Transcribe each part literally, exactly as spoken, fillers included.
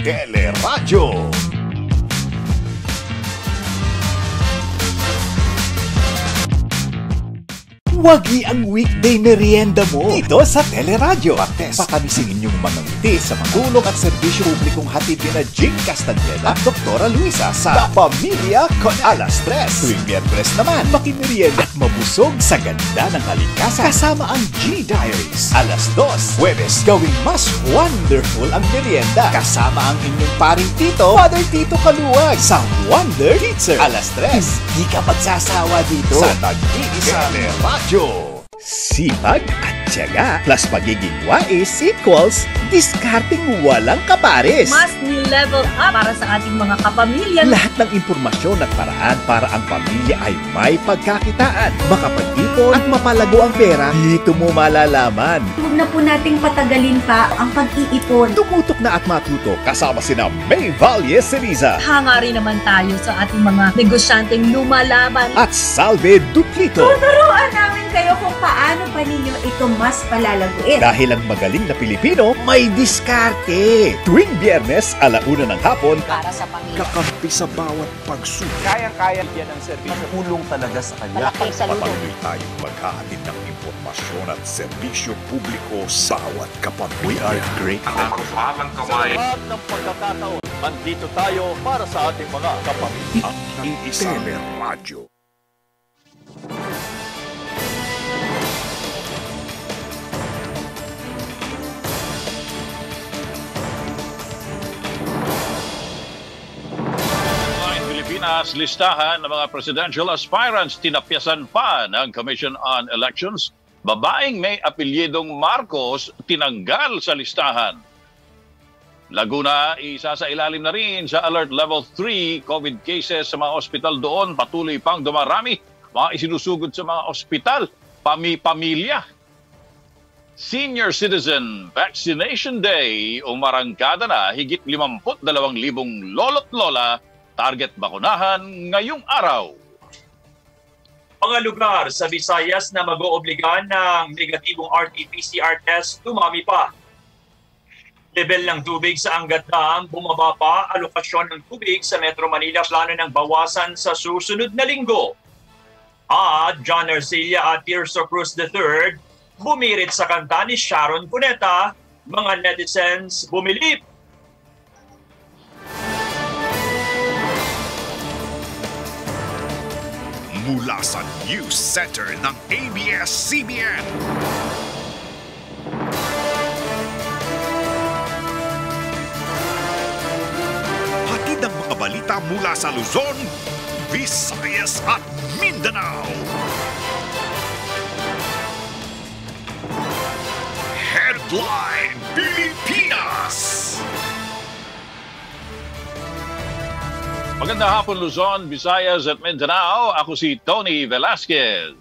Teleradyo. Wagi ang weekday merienda mo dito sa Teleradyo. Pates, pakamisin inyong mga ngiti sa mga tulong at serbisyo publikong hatid ni na Jing Castañeda at Doktora Luisa sa La Familia con alas tres. Tuwing Miyerkules naman, makimerienda at mabusog sa ganda ng kalikasan kasama ang G-Diaries. Alas dos, Huwebes, gawing mas wonderful ang merienda kasama ang inyong paring tito, Father Tito Kaluwag sa Wonder Pizza. Alas tres, di ka magsasawa dito sa nag-iisa Teleradyo. Sipag at tiyaga plus pagiging wais equals discarding walang kapares. Mas ni-level up para sa ating mga kapamilya. Lahat ng impormasyon at paraan para ang pamilya ay may pagkakitaan, makapag-ipon at mapalago ang pera, dito mo malalaman. Huwag na po nating patagalin pa ang pag-iipon. Tumutok na at matuto kasama sina May Valle Ceriza Hanga rin naman tayo sa ating mga negosyanteng lumalaban. at Salve Duplito. Tuturuan namin kayo kung paano pa ninyo ito mas palalaguin. Dahil ang magaling na Pilipino may diskarte. Tuwing Biyernes, alauna ng hapon, Para sa pamilya. kakampi sa bawat pagsubok. Kayang-kaya yan ang serbisyo. Tulong talaga sa kanya. Malaking saludo. Patuloy tayong maghahatid ng impormasyon at serbisyo publiko sa bawat kapamilya. We are grateful. Sa lahat ng pagkakataon, andito tayo para sa ating mga kapamilya. Ang iisang Teleradyo. Pilipinas, listahan ng mga presidential aspirants tinapyasan pa ng Commission on Elections. Babaeng may apelyidong Marcos tinanggal sa listahan. Laguna, isa sa ilalim na rin sa Alert Level three COVID cases sa mga ospital doon. Patuloy pang dumarami. Mga isinusugod sa mga ospital, pami-pamilya. Senior Citizen Vaccination Day, umarangkada na higit limampu't dalawang libong lolo't lola target bakunahan ngayong araw. Mga lugar sa Visayas na mag-oobligan ng negatibong R T P C R test dumami pa. Level ng tubig sa Angat Dam bumaba pa, alokasyon ng tubig sa Metro Manila plano ng bawasan sa susunod na linggo. At John Arcilla at Tirso Cruz the third bumirit sa kanta ni Sharon Cuneta, mga netizens bumilip. Mula sa News Center ng A B S C B N. Hatid ang mga balita mula sa Luzon, Visayas at Mindanao. Headline Pilipinas! Magandang hapon Luzon, Visayas at Mindanao. Ako si Tony Velasquez.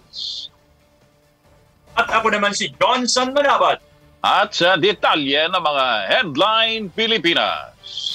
At ako naman si Johnson Manabat. At sa detalye ng mga Headline Pilipinas.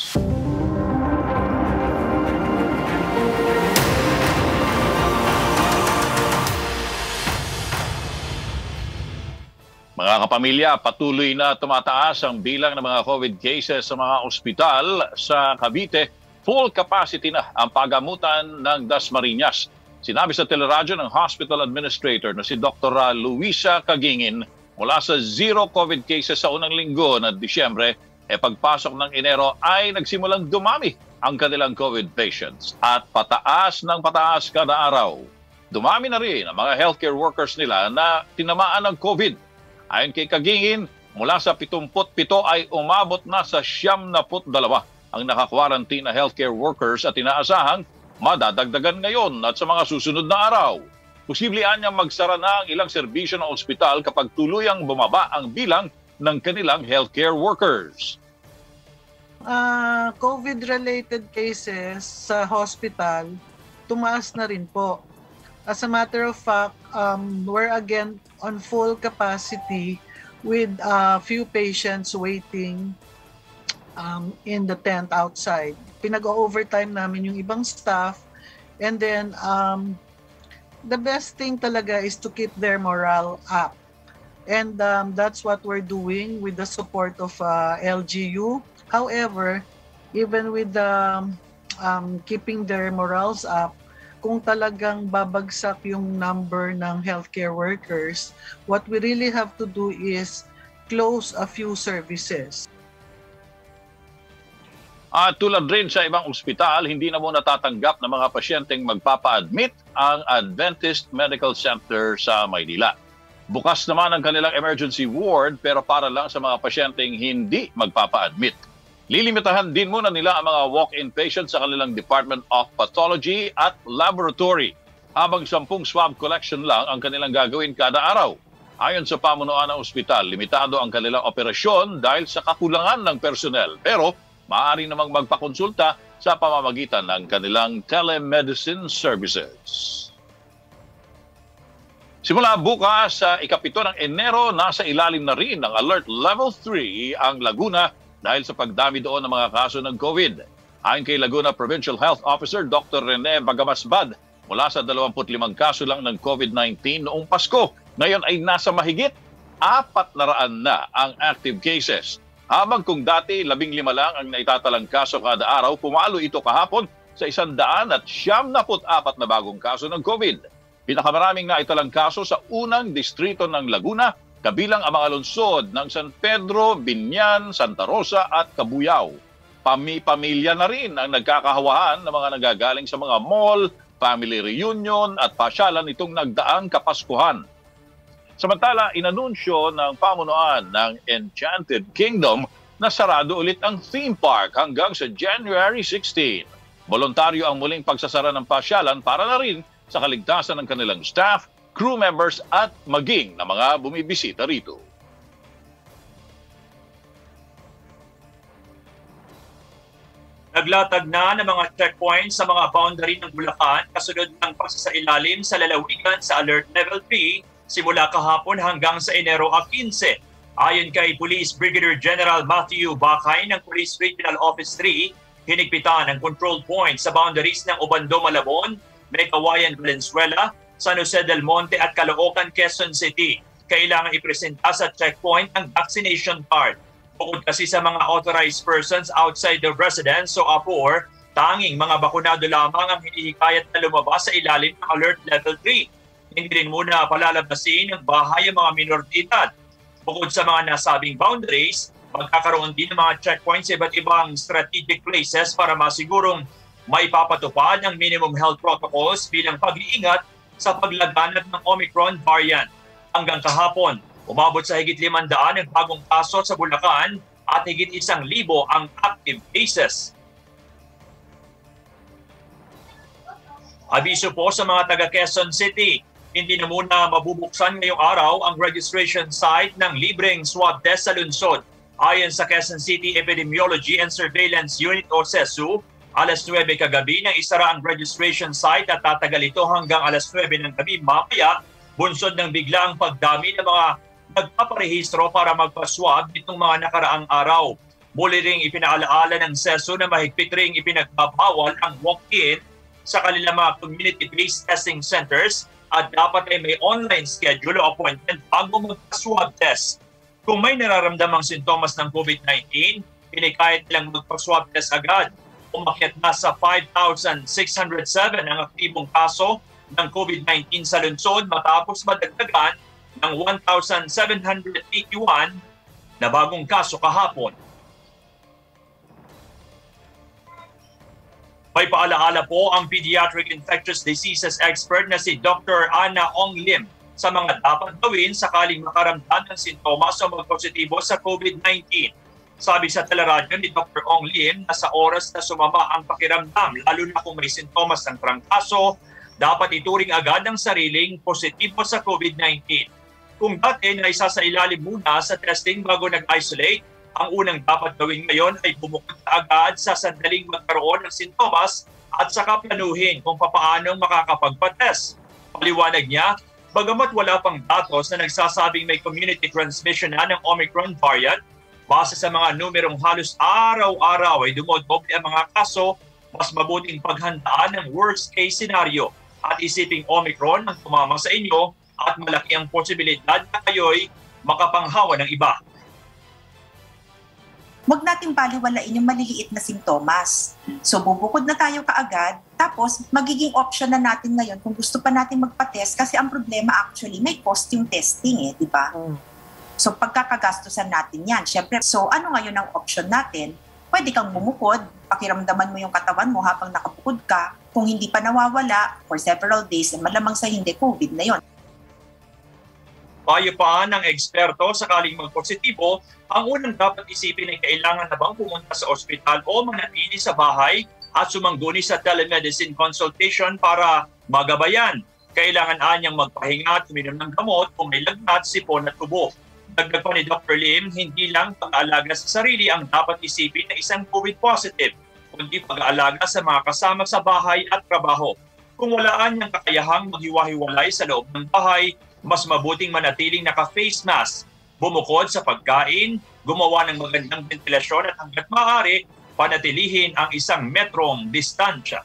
Mga kapamilya, patuloy na tumataas ang bilang ng mga COVID cases sa mga ospital sa Cavite. Full capacity na ang pagamutan ng Dasmariñas. Sinabi sa teleradyo ng hospital administrator na si Doctor Luisa Kagingin, mula sa zero COVID cases sa unang linggo ng Disyembre, e pagpasok ng Enero ay nagsimulang dumami ang kanilang COVID patients. At pataas ng pataas kada araw. Dumami na rin ang mga healthcare workers nila na tinamaan ng COVID. Ayon kay Kagingin, mula sa pitungput pito ay umabot na sa siyam na put dalawa ang naka-quarantine na healthcare workers at inaasahang madadagdagan ngayon at sa mga susunod na araw. Posible anyang magsara na ang ilang serbisyo ng ospital kapag tuluyang bumaba ang bilang ng kanilang healthcare workers. Uh, COVID-related cases sa hospital, tumaas na rin po. As a matter of fact, um, we're again on full capacity with a uh, few patients waiting Um, in the tent outside. Pinag-overtime namin yung ibang staff, and then um, the best thing talaga is to keep their morale up. And um, that's what we're doing with the support of uh, L G U. However, even with the um, keeping their morals up, kung talagang babagsak yung number ng healthcare workers, what we really have to do is close a few services. At tulad rin sa ibang ospital, hindi na mo natatanggap ng mga pasyenteng magpapa-admit ang Adventist Medical Center sa Maynila. Bukas naman ang kanilang emergency ward pero para lang sa mga pasyenteng hindi magpapa-admit. Lilimitahan din muna nila ang mga walk-in patients sa kanilang Department of Pathology at Laboratory, habang sampung swab collection lang ang kanilang gagawin kada araw. Ayon sa pamunuan ng ospital, limitado ang kanilang operasyon dahil sa kakulangan ng personnel. Pero maaari namang magpakonsulta sa pamamagitan ng kanilang telemedicine services. Simula bukas sa ikapito ng Enero, nasa ilalim na rin ng Alert Level three ang Laguna dahil sa pagdami doon ng mga kaso ng COVID. Ayon kay Laguna Provincial Health Officer Doctor Rene Bagamasbad, mula sa dalawampu't limang kaso lang ng COVID nineteen noong Pasko, ngayon ay nasa mahigit apat na raan na ang active cases. Habang kung dati labing lima lang ang naitatalang kaso kada araw, pumalo ito kahapon sa isang daan at siyam na put apat na bagong kaso ng COVID. Pinakamaraming naitalang kaso sa unang distrito ng Laguna, kabilang ang mga lungsod ng San Pedro, Binyan, Santa Rosa at Cabuyao. Pami-pamilya na rin ang nagkakahawahan ng mga nagagaling sa mga mall, family reunion at pasyalan itong nagdaang Kapaskuhan. Samantala, inanunsyo ng pamunuan ng Enchanted Kingdom na sarado ulit ang theme park hanggang sa January sixteenth. Voluntaryo ang muling pagsasara ng pasyalan para na rin sa kaligtasan ng kanilang staff, crew members at maging na mga bumibisita rito. Naglatag na ng mga checkpoints sa mga boundary ng Bulacan kasunod ng pagsasailalim sa lalawigan sa Alert Level three simula kahapon hanggang sa Enero fifteen. Ayon kay Police Brigadier General Matthew Bakay ng Police Regional Office three, hinigpitan ang control points sa boundaries ng Obando, Malabon, Mekawayan, Valenzuela, San Jose del Monte at Caloocan, Quezon City. Kailangan ipresenta sa checkpoint ang vaccination card. Bukod kasi sa mga authorized persons outside the residence o A P O R, tanging mga bakunado lamang ang hinihikayat na lumabas sa ilalim ng Alert Level three. Hindi rin muna palalabasin ng bahay ang mga minor de edad. Bukod sa mga nasabing boundaries, magkakaroon din ng mga checkpoints sa iba't ibang strategic places para masigurong maipapatupad ang minimum health protocols bilang pag-iingat sa paglaganap ng Omicron variant. Hanggang kahapon, umabot sa higit limandaan ang bagong kaso sa Bulacan at higit isang libo ang active cases. Abiso po sa mga taga Quezon City, hindi na muna mabubuksan ngayong araw ang registration site ng libreng swab test sa lungsod. Ayon sa Quezon City Epidemiology and Surveillance Unit o CESU, alas nuwebe kagabi nang isara ang registration site at tatagal ito hanggang alas nuwebe ng gabi mamaya, bunsod ng biglaang pagdami ng mga nagpaparehistro para magpaswab nitong mga nakaraang araw. Muli ring ipinaalaala ng CESU na mahigpit ring ipinagbabawal ang walk-in sa kanilang mga community-based testing centers at dapat ay may online schedule o appointment bago magpa-swab test. Kung may nararamdamang sintomas ng COVID nineteen, pinikayat nilang magpa-swab test agad. Umakyat na sa five thousand six hundred seven ang aktibong kaso ng COVID nineteen sa lungsod matapos madagdagan ng one thousand seven hundred eighty-one na bagong kaso kahapon. May paalaala po ang pediatric infectious diseases expert na si Doctor Ana Ong Lim sa mga dapat gawin sakaling makaramdam ng sintomas o magpositibo sa COVID nineteen. Sabi sa teleradyo ni Doctor Ong Lim na sa oras na sumama ang pakiramdam, lalo na kung may sintomas ng trangkaso, dapat ituring agad ang sariling positibo sa COVID nineteen. Kung dati na isa sa ilalim muna sa testing bago nag-isolate, ang unang dapat gawin ngayon ay bumukod agad sa sandaling magkaroon ng sintomas at saka planuhin kung papaano makakapagpa-test. Paliwanag niya, bagamat wala pang datos na nagsasabing may community transmission na ng Omicron variant, base sa mga numerong halos araw-araw ay dumodoble ang mga kaso, mas mabuting paghandaan ng worst case scenario at isiping Omicron ang tumama sa inyo at malaki ang posibilidad na kayo'y makapanghawa ng iba. huwag natin baliwalain yung maliliit na simptomas. So bubukod na tayo kaagad, tapos magiging option na natin ngayon kung gusto pa natin magpa-test kasi ang problema actually may cost yung testing eh, di ba? So pagkakagastusan natin yan. Siyempre, so ano ngayon ang option natin? Pwede kang bumukod, pakiramdaman mo yung katawan mo habang nakabukod ka. Kung hindi pa nawawala for several days, malamang sa hindi COVID na yon. Payo pa ng eksperto, sakaling magpositibo, ang unang dapat isipin ay kailangan na bang pumunta sa ospital o manatili sa bahay at sumangguni sa telemedicine consultation para magabayan. Kailangan anyang magpahinga at uminom ng gamot kung may lagnat, sipon at tubo. Dagdag pa ni Doctor Lim, hindi lang pag-aalaga sa sarili ang dapat isipin ng isang COVID positive, kundi pag-aalaga sa mga kasama sa bahay at trabaho. Kung walaan niyang kakayahang maghiwa-hiwalay sa loob ng bahay, mas mabuting manatiling naka-face mask, bumukod sa pagkain, gumawa ng magandang ventilasyon at hanggat maaari, panatilihin ang isang metrong distansya.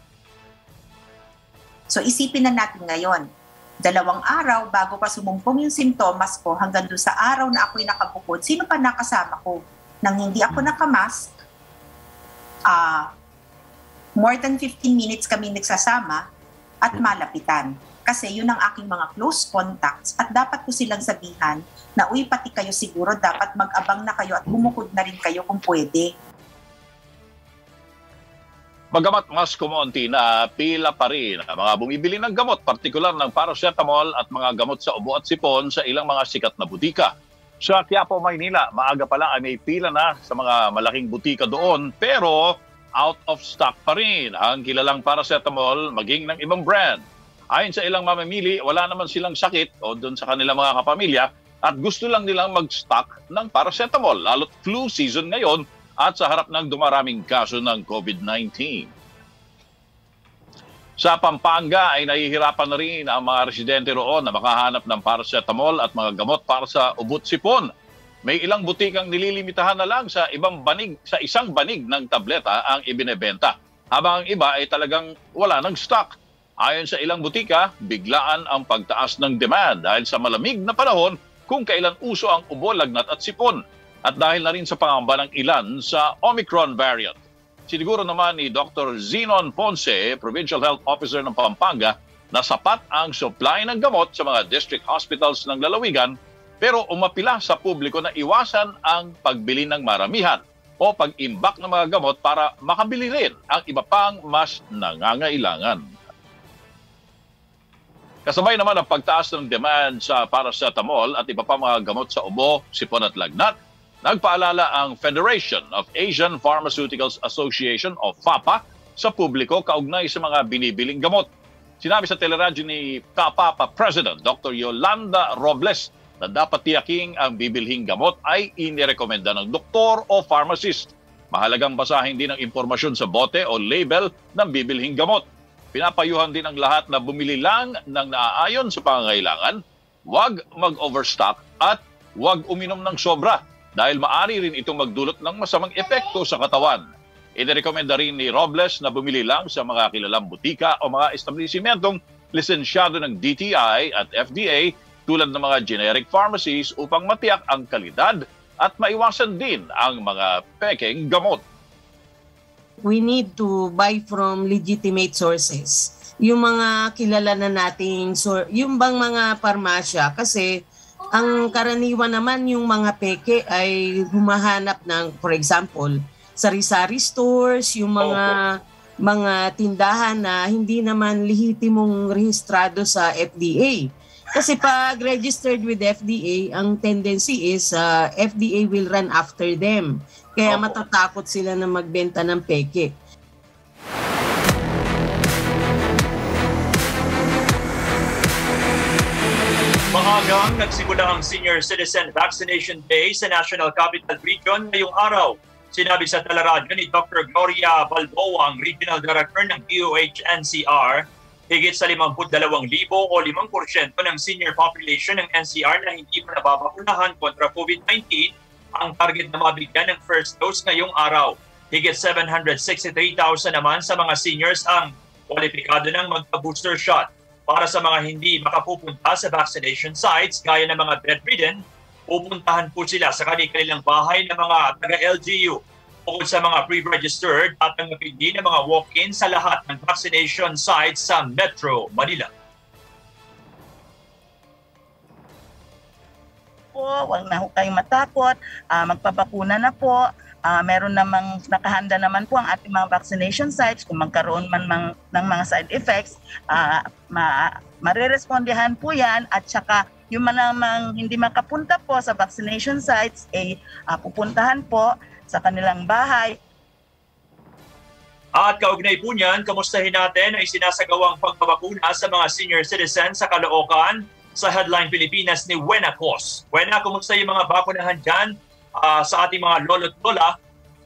So isipin na natin ngayon, dalawang araw bago pa sumumpong yung simptomas ko hanggang doon sa araw na ako'y nakabukod, sino pa nakasama ko? Nang hindi ako nakamask, uh, more than fifteen minutes kami nagsasama at malapitan. Kasi yun ang aking mga close contacts at dapat ko silang sabihan na uy, pati kayo siguro dapat mag-abang na kayo at bumukod na rin kayo kung pwede. Bagamat mas kumonti na pila pa rin ang mga bumibili ng gamot, partikular ng paracetamol at mga gamot sa ubo at sipon sa ilang mga sikat na butika. Sa Quiapo, Maynila, maaga pa lang ay may pila na sa mga malaking butika doon, pero out of stock pa rin ang kilalang paracetamol maging ng ibang brand. Ayon sa ilang mamamili, wala naman silang sakit o doon sa kanilang mga kapamilya at gusto lang nilang mag-stock ng paracetamol, lalo't flu season ngayon at sa harap ng dumaraming kaso ng COVID nineteen. Sa Pampanga ay nahihirapan na rin ang mga residente roon na makahanap ng paracetamol at mga gamot para sa ubot sipon. May ilang butikang nililimitahan na lang sa ibang banig, sa isang banig ng tableta ang ibinebenta, habang ang iba ay talagang wala ng stock. Ayon sa ilang butika, biglaan ang pagtaas ng demand dahil sa malamig na panahon kung kailan uso ang ubo, lagnat at sipon. At dahil na rin sa pangamba ng ilan sa Omicron variant. Siniguro naman ni Doctor Zenon Ponce, Provincial Health Officer ng Pampanga, na sapat ang supply ng gamot sa mga district hospitals ng lalawigan, pero umapila sa publiko na iwasan ang pagbili ng maramihan o pag-imbak ng mga gamot para makabili rin ang iba pang mas nangangailangan. Kasabay naman ang pagtaas ng demand sa paracetamol at iba pa mga gamot sa ubo, sipon at lagnat, nagpaalala ang Federation of Asian Pharmaceuticals Association o FAPA sa publiko kaugnay sa mga binibiling gamot. Sinabi sa teleradyo ni FAPA President Doctor Yolanda Robles na dapat tiyaking ang bibilhing gamot ay inirekomenda ng doktor o pharmacist. Mahalagang basahin din ang impormasyon sa bote o label ng bibilhing gamot. Pinapayuhan din ang lahat na bumili lang ng naaayon sa pangangailangan, huwag mag-overstock at huwag uminom ng sobra dahil maaari rin itong magdulot ng masamang epekto sa katawan. Inirekomenda rin ni Robles na bumili lang sa mga kilalang butika o mga establisimentong lisensyado ng D T I at F D A tulad ng mga generic pharmacies upang matiyak ang kalidad at maiwasan din ang mga pekeng gamot. We need to buy from legitimate sources. Yung mga kilala na nating, yung bang mga parmasya, kasi ang karaniwan naman yung mga peke ay humahanap ng, for example, sari-sari stores, yung mga okay. mga tindahan na hindi naman lehitimong rehistrado sa F D A. Kasi pag registered with F D A, ang tendency is uh, F D A will run after them. Kaya okay. matatakot sila na magbenta ng peke. Maagang nagsimula ang Senior Citizen Vaccination Day sa National Capital Region ngayong araw. Sinabi sa teleradyo ni Doctor Gloria Balboa, ang Regional Director ng D O H N C R, higit sa limampu't dalawang libo o limang porsyento ng senior population ng N C R na hindi pa nababakunahan kontra COVID nineteen ang target na mabigyan ng first dose ngayong araw. Higit seven hundred sixty-three thousand naman sa mga seniors ang kwalipikado ng magpa-booster shot. Para sa mga hindi makapupunta sa vaccination sites gaya ng mga bedridden, pupuntahan po sila sa kanilang bahay ng mga taga-L G U Bukod sa mga pre-registered, tatanggapin din ang mga walk-in sa lahat ng vaccination sites sa Metro Manila. Po, huwag na ho kayong matakot, uh, magpabakuna na po. Uh, meron namang nakahanda naman po ang ating mga vaccination sites. Kung magkaroon man mang, ng mga side effects, uh, ma marirespondihan po yan. At saka yung manamang hindi makapunta po sa vaccination sites, eh, uh, pupuntahan po sa kanilang bahay. At kaugnay po niyan, kamustahin natin ang isinasagawang pagbabakuna sa mga senior citizens sa Caloocan sa Headline Pilipinas ni Wena Cos. Wena, kumusta yung mga bakunahan dyan uh, sa ating mga lolo't lola?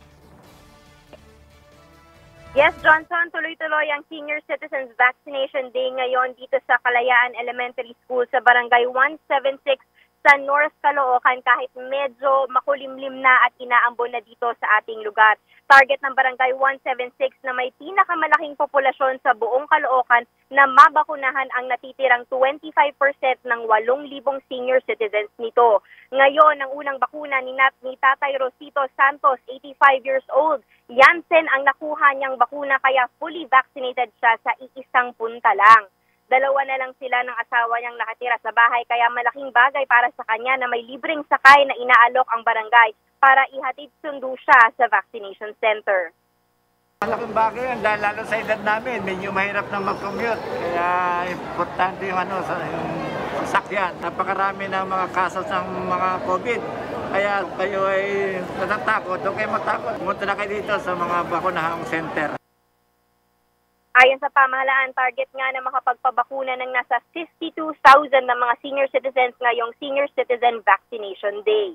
Yes, Johnson, tuloy-tuloy ang Senior Citizens Vaccination Day ngayon dito sa Kalayaan Elementary School sa Barangay one seventy-six sa North Caloocan kahit medyo makulimlim na at inaambon na dito sa ating lugar. Target ng Barangay one seventy-six na may pinakamalaking populasyon sa buong Caloocan na mabakunahan ang natitirang twenty-five percent ng eight thousand senior citizens nito. Ngayon, ang unang bakuna ni, Nat, ni Tatay Rosito Santos, eighty-five years old. Janssen ang nakuha niyang bakuna kaya fully vaccinated siya sa iisang punta lang. Dalawa na lang sila ng asawa niyang nakatira sa bahay kaya malaking bagay para sa kanya na may libreng sakay na inaalok ang barangay para ihatid sundo siya sa vaccination center. Malaking bagay yan dahil lalo sa edad namin, medyo mahirap na mag-commute. Kaya importante yung, ano, sa, yung sasakyan. Napakarami ng mga kasos ng mga COVID. Kaya kayo ay natatakot, huwag kayo matakot. Pumunta na kayo dito sa mga bakunahang center. Ayon sa pamahalaan, target nga na makapagpabakuna ng nasa fifty-two thousand na mga senior citizens ngayong Senior Citizen Vaccination Day.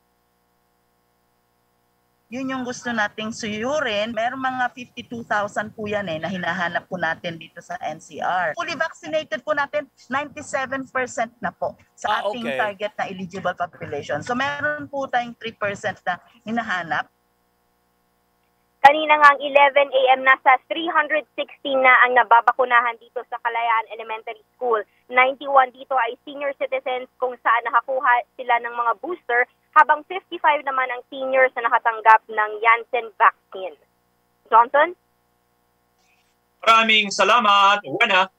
Yun yung gusto nating suyurin. Meron mga fifty-two thousand po yan eh, na hinahanap po natin dito sa N C R. Fully vaccinated po natin, ninety-seven percent na po sa Ah, ating okay. target na eligible population. So meron po tayong three percent na hinahanap. Kanina nga ang eleven a m nasa three hundred sixteen na ang nababakunahan dito sa Kalayaan Elementary School. ninety-one dito ay senior citizens kung saan nakakuha sila ng mga booster, habang fifty-five naman ang seniors na nakatanggap ng Janssen vaccine. Johnson? Maraming salamat, Wena.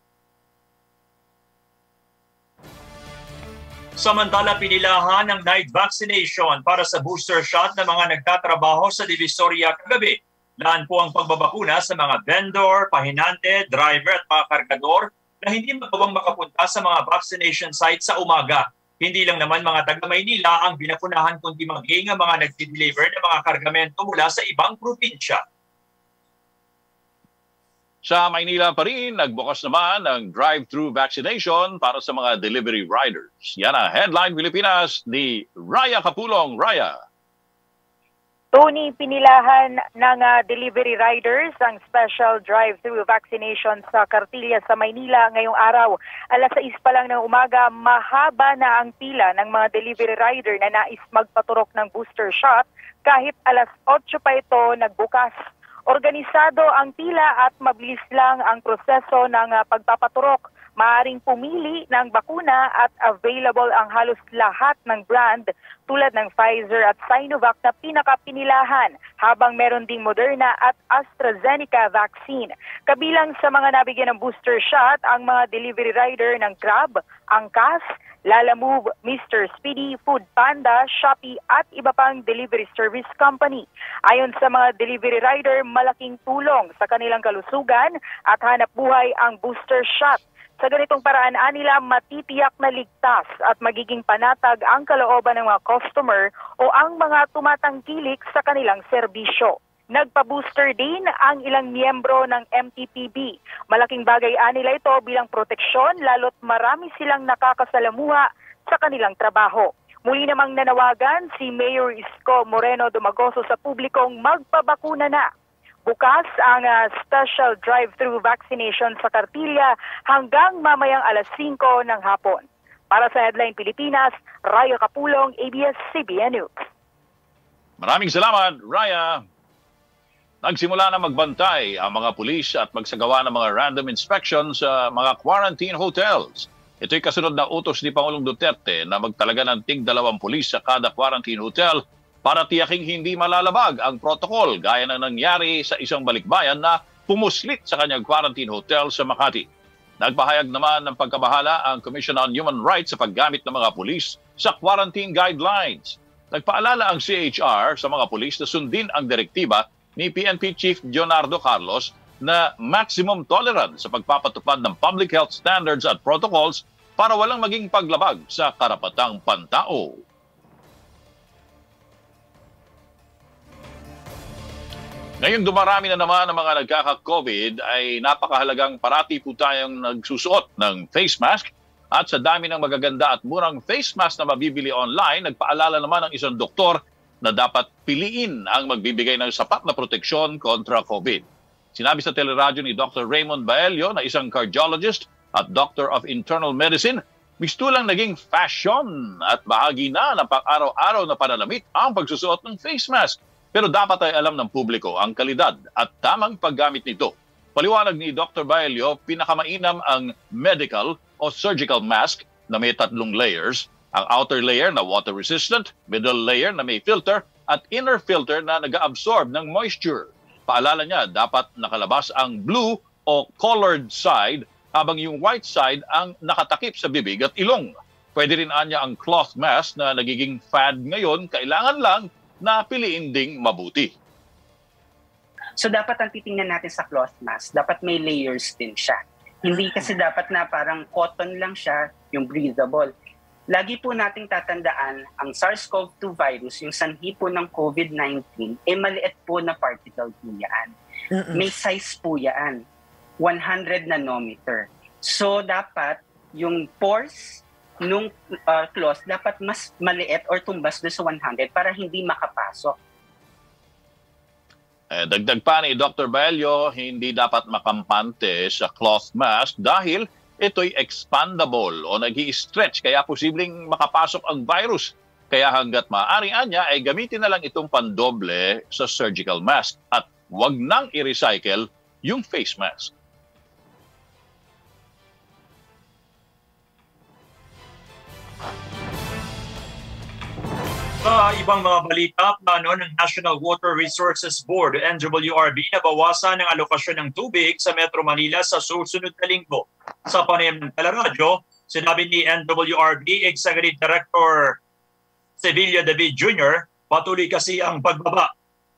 Samantala, pinilahan ng night vaccination para sa booster shot ng mga nagtatrabaho sa Divisoria kagabi. Laan po ang pagbabakuna sa mga vendor, pahinante, driver at mga kargador na hindi magawang makapunta sa mga vaccination sites sa umaga. Hindi lang naman mga taga-Maynila ang binakunahan kundi maging ang mga nagdi-deliver ng mga kargamento mula sa ibang probinsya. Sa Maynila pa rin, nagbukas naman ang drive-thru vaccination para sa mga delivery riders. Yan ang Headline Pilipinas ni Raya Kapulong. Raya. Tony, pinilahan ng uh, delivery riders ang special drive-thru vaccination sa Cartilla sa Maynila ngayong araw. alas sais pa lang ng umaga, mahaba na ang pila ng mga delivery rider na nais magpaturok ng booster shot kahit alas otso pa ito nagbukas. Organisado ang pila at mabilis lang ang proseso ng uh, pagpapaturok. Maaring pumili ng bakuna at available ang halos lahat ng brand tulad ng Pfizer at Sinovac na pinakapinilahan, habang meron ding Moderna at AstraZeneca vaccine. Kabilang sa mga nabigyan ng booster shot ang mga delivery rider ng Grab, Angkas, Lalamove, Mister Speedy, Food Panda, Shopee at iba pang delivery service company. Ayon sa mga delivery rider, malaking tulong sa kanilang kalusugan at hanap buhay ang booster shot. Sa ganitong paraan, nila matitiyak na ligtas at magiging panatag ang kalooban ng mga customer o ang mga tumatangkilik sa kanilang serbisyo. Nagpa-booster din ang ilang miyembro ng M T P B. Malaking bagay nila ito bilang proteksyon lalo't marami silang nakakasalamuha sa kanilang trabaho. Muli namang nanawagan si Mayor Isko Moreno Dumagoso sa publikong magpabakuna na. Bukas ang uh, special drive-thru vaccination sa Cartilla hanggang mamayang alas singko ng hapon. Para sa Headline Pilipinas, Raya Kapulong, A B S C B N News. Maraming salamat, Raya. Nagsimula na magbantay ang mga pulis at magsagawa ng mga random inspections sa mga quarantine hotels. Ito'y kasunod na utos ni Pangulong Duterte na magtalaga ng tig dalawang pulis sa kada quarantine hotel para tiyaking hindi malalabag ang protocol gaya ng nangyari sa isang balikbayan na pumuslit sa kanyang quarantine hotel sa Makati. Nagpahayag naman ng pagkabahala ang Commission on Human Rights sa paggamit ng mga pulis sa quarantine guidelines. Nagpaalala ang C H R sa mga pulis na sundin ang direktiba ni P N P Chief Leonardo Carlos na maximum tolerance sa pagpapatupad ng public health standards at protocols para walang maging paglabag sa karapatang pantao. Ngayong dumarami na naman ang mga nagkaka-COVID ay napakahalagang parati po tayong nagsusuot ng face mask. At sa dami ng magaganda at murang face mask na mabibili online, nagpaalala naman ang isang doktor na dapat piliin ang magbibigay ng sapat na proteksyon kontra COVID. Sinabi sa teleradyo ni Doctor Raymond Baello na isang cardiologist at Doctor of Internal Medicine, mistulang naging fashion at bahagi na ng pang-araw-araw na pananamit ang pagsusuot ng face mask. Pero dapat ay alam ng publiko ang kalidad at tamang paggamit nito. Paliwanag ni Doctor Baello, pinakamainam ang medical o surgical mask na may tatlong layers, ang outer layer na water resistant, middle layer na may filter, at inner filter na nag-absorb ng moisture. Paalala niya, dapat nakalabas ang blue o colored side habang yung white side ang nakatakip sa bibig at ilong. Pwede rin anya ang cloth mask na nagiging fad ngayon, kailangan lang na piliin ding mabuti. So dapat ang titingnan natin sa cloth mask, dapat may layers din siya. Hindi kasi dapat na parang cotton lang siya, yung breathable. Lagi po nating tatandaan, ang SARS-C o V two virus, yung sanhi po ng COVID nineteen, eh maliit po na particle po yan. Mm-mm. May size po yan, one hundred nanometer. So dapat yung pores nung uh, cloth dapat mas maliit or tumbas doon sa one hundred para hindi makapasok. Eh, dagdag pa ni Doctor Baello, hindi dapat makampante sa cloth mask dahil ito'y expandable o nag-i-stretch kaya posibleng makapasok ang virus. Kaya hanggat maaari anya ay gamitin na lang itong pandoble sa surgical mask at wag nang i-recycle yung face mask. Sa ibang mga balita, plano ng National Water Resources Board, N W R B, na bawasan ang alokasyon ng tubig sa Metro Manila sa susunod na linggo. Sa panayam ng teleradyo, sinabi ni N W R B Executive Director Sevilla David Junior, patuloy kasi ang pagbaba.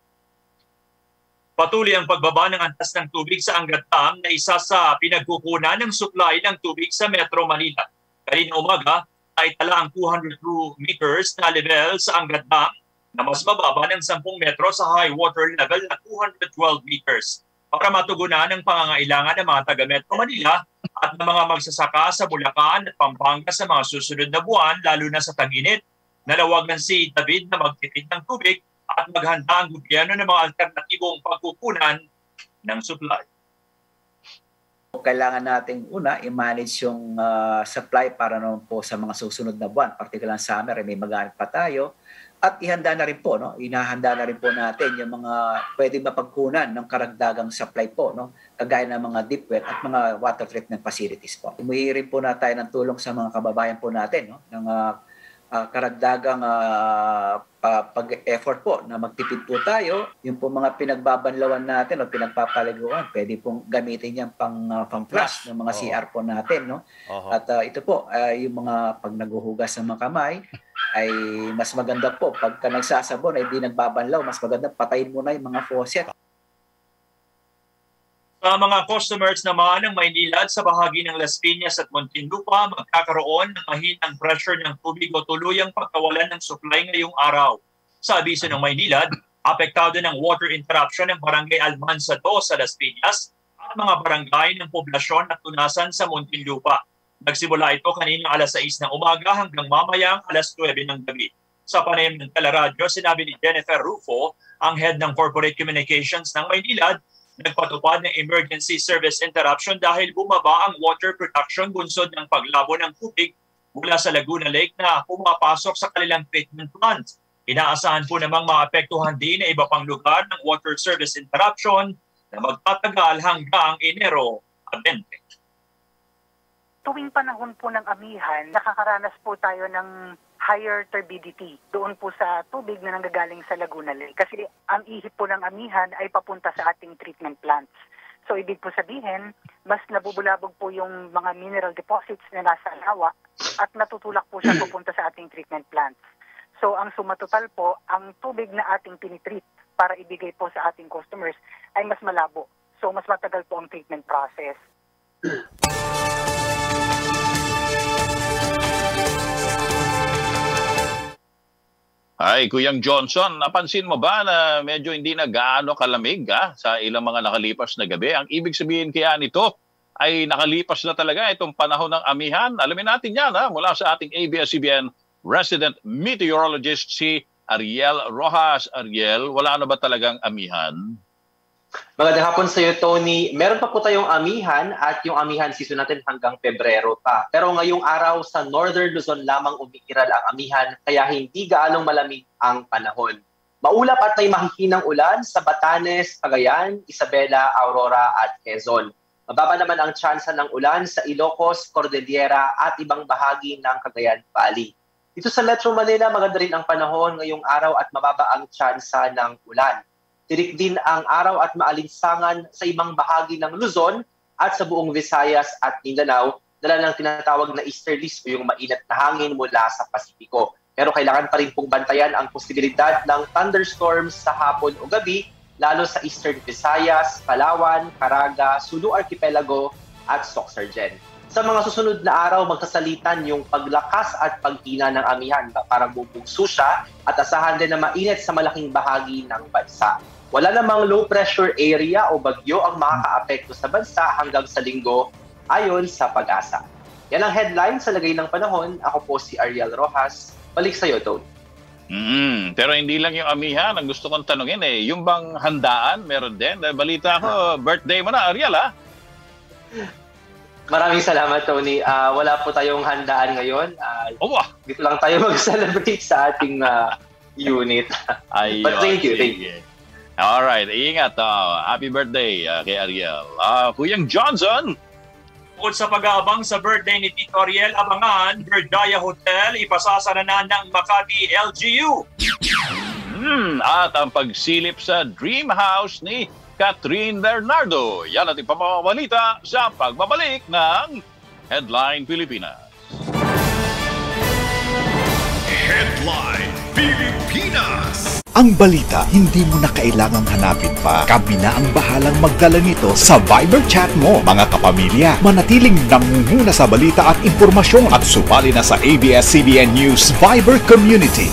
Patuloy ang pagbaba ng antas ng tubig sa Angat Dam na isa sa pinagkukunan ng supply ng tubig sa Metro Manila. Kanina umaga, ay tala ang two hundred two meters na level sa Angat Dam na mas mababa ng ten metro sa high water level na two hundred twelve meters para matugunan ang pangangailangan ng mga taga-Metro Manila at ng mga magsasaka sa Bulacan at Pampanga sa mga susunod na buwan, lalo na sa tag-init. Nalawagan si David na magtipid ng tubig at maghanda ang gobyerno ng mga alternatibong pagkukunan ng supply. Kailangan nating una i-manage yung uh, supply para naman po sa mga susunod na buwan, particularly summer, may magamit pa tayo. At ihanda na rin po, no? Inahanda na rin po natin yung mga pwedeng mapagkunan ng karagdagang supply po, no? Kagaya ng mga deep well at mga water treatment facilities po. Umuhi rin po na tayo ng tulong sa mga kababayan po natin, no? Ng uh, uh, karagdagang uh, pag-effort po na magtipid po tayo. Yung po mga pinagbabanlawan natin o pinagpapaliguan, pwede pong gamitin yan pang, uh, pang flush ng mga oh. C R po natin. No? Uh-huh. At uh, ito po, uh, yung mga pag naguhugas ng mga kamay, ay mas maganda po. Pagka nagsasabon ay hindi nagbabanlaw, mas maganda patayin mo na yung mga faucet. Sa mga customers naman ng Maynilad sa bahagi ng Las Piñas at Muntinlupa, magkakaroon ng mahinang pressure ng tubig o tuluyang pagkawalan ng supply ngayong araw. Sa abiso ng Maynilad, apektado ng water interruption ng Barangay Almanza two sa Las Piñas at mga barangay ng poblasyon at tunasan sa Muntinlupa. Nagsimula ito kanina alas sais ng umaga hanggang mamayang alas nuwebe ng gabi. Sa panayam ng teleradyo, sinabi ni Jennifer Rufo, ang head ng Corporate Communications ng Maynilad, nagpatupad ng emergency service interruption dahil bumaba ang water production bunsod ng paglabo ng tubig mula sa Laguna Lake na pumapasok sa kanilang treatment plant. Inaasahan po namang maapektuhan din na iba pang lugar ng water service interruption na magtatagal hanggang Enero twenty. Tuwing panahon po ng amihan, nakakaranas po tayo ng higher turbidity doon po sa tubig na nanggagaling sa Laguna Lake. Kasi ang ihip po ng amihan ay papunta sa ating treatment plants. So ibig po sabihin, mas nabubulabog po yung mga mineral deposits na nasa lawa at natutulak po siya papunta sa ating treatment plants. So ang sumatotal po, ang tubig na ating tinitreat para ibigay po sa ating customers ay mas malabo. So mas matagal po ang treatment process. Ay, Kuyang Johnson, napansin mo ba na medyo hindi na gaano kalamig ah, sa ilang mga nakalipas na gabi? Ang ibig sabihin kaya nito ay nakalipas na talaga itong panahon ng amihan. Alamin natin yan ha, mula sa ating A B S C B N resident meteorologist si Ariel Rojas. Ariel, wala na ba talagang amihan? Magandang hapon sa iyo, Tony. Meron pa po tayong amihan at yung amihan season natin hanggang Pebrero pa. Pero ngayong araw sa Northern Luzon lamang umiiral ang amihan kaya hindi gaanong malamig ang panahon. Maulap at may mahihinang ulan sa Batanes, Cagayan, Isabela, Aurora at Quezon. Mababa naman ang tsansa ng ulan sa Ilocos, Cordillera at ibang bahagi ng Cagayan Valley. Dito sa Metro Manila, maganda rin ang panahon ngayong araw at mababa ang tsansa ng ulan. Tirik din ang araw at maalinsangan sa ibang bahagi ng Luzon at sa buong Visayas at Mindanao, dala ng tinatawag na easterlies o yung mainit na hangin mula sa Pasipiko. Pero kailangan pa rin pong bantayan ang posibilidad ng thunderstorms sa hapon o gabi, lalo sa Eastern Visayas, Palawan, Caraga, Sulu Archipelago at Sorsogon. Sa mga susunod na araw, magkasalitan yung paglakas at paghina ng amihan. Parang bubugso siya at asahan din na mainit sa malaking bahagi ng bansa. Wala namang low pressure area o bagyo ang makakaapekto sa bansa hanggang sa linggo ayon sa Pag-asa. Yan ang headline sa lagay ng panahon. Ako po si Ariel Rojas. Balik sa iyo, Tony. Mm, pero hindi lang yung amihan ang gusto kong tanungin eh. Yung bang handaan, meron din. Balita ko, birthday mo na, Ariel ha? Maraming salamat, Tony. Uh, wala po tayong handaan ngayon. Uh, oh, dito lang tayo mag-celebrate sa ating uh, unit. Ayun, But thank you, thank you. Alright, ingat. Uh, happy birthday uh, kay Ariel. Uh, Kuyang Johnson. Bukod sa pag-aabang sa birthday ni Tito Ariel, abangan, Verdaya Hotel, ipasasara na ng Makati L G U. Hmm, at ang pagsilip sa Dream House ni Catherine Bernardo. Yan ating pamamalita sa pagbabalik ng Headline Pilipinas. Headline Pilipinas. Ang balita, hindi mo na kailangang hanapin pa. Kami na ang bahalang magdala nito sa Viber chat mo. Mga kapamilya, manatiling nangunguna sa balita at impormasyon at sumali na sa A B S C B N News Viber Community.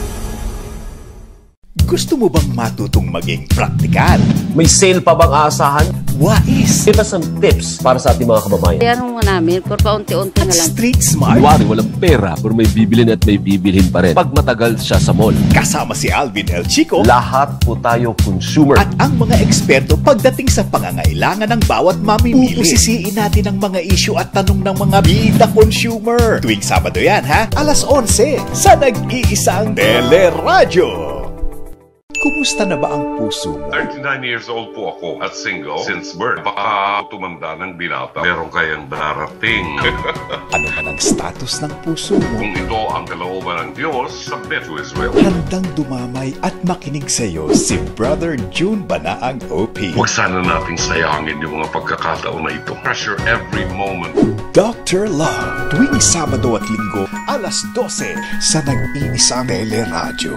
Gusto mo bang matutong maging praktikal? May sale pa bang aasahan? Wais! Give us some tips para sa ating mga kababayan. Kaya nung namin, por paunti-unti na lang. Street smart. Kunwari, walang pera pero may bibilin at may bibilhin pa rin. Pag matagal siya sa mall. Kasama si Alvin El Chico. Lahat po tayo consumer. At ang mga eksperto pagdating sa pangangailangan ng bawat mamimili. Pupusisiin natin ang mga issue at tanong ng mga bida consumer. Tuwing Sabado yan ha, alas onse sa nag-iisang Teleradyo. Kumusta na ba ang puso mo? thirty-nine years old po ako at single since birth. Baka tumanda ng binata. Meron kayang darating. Ano man ang status ng puso mo? Kung ito ang kalooban ng Diyos, submit to His will. Handang dumamay at makinig sa iyo si Brother June Banaang O P. Huwag sana nating sayangin yung mga pagkakataon na ito. Treasure every moment. Doctor Love, tuwing Sabado at Linggo, alas dose sa nag-iisang Teleradyo.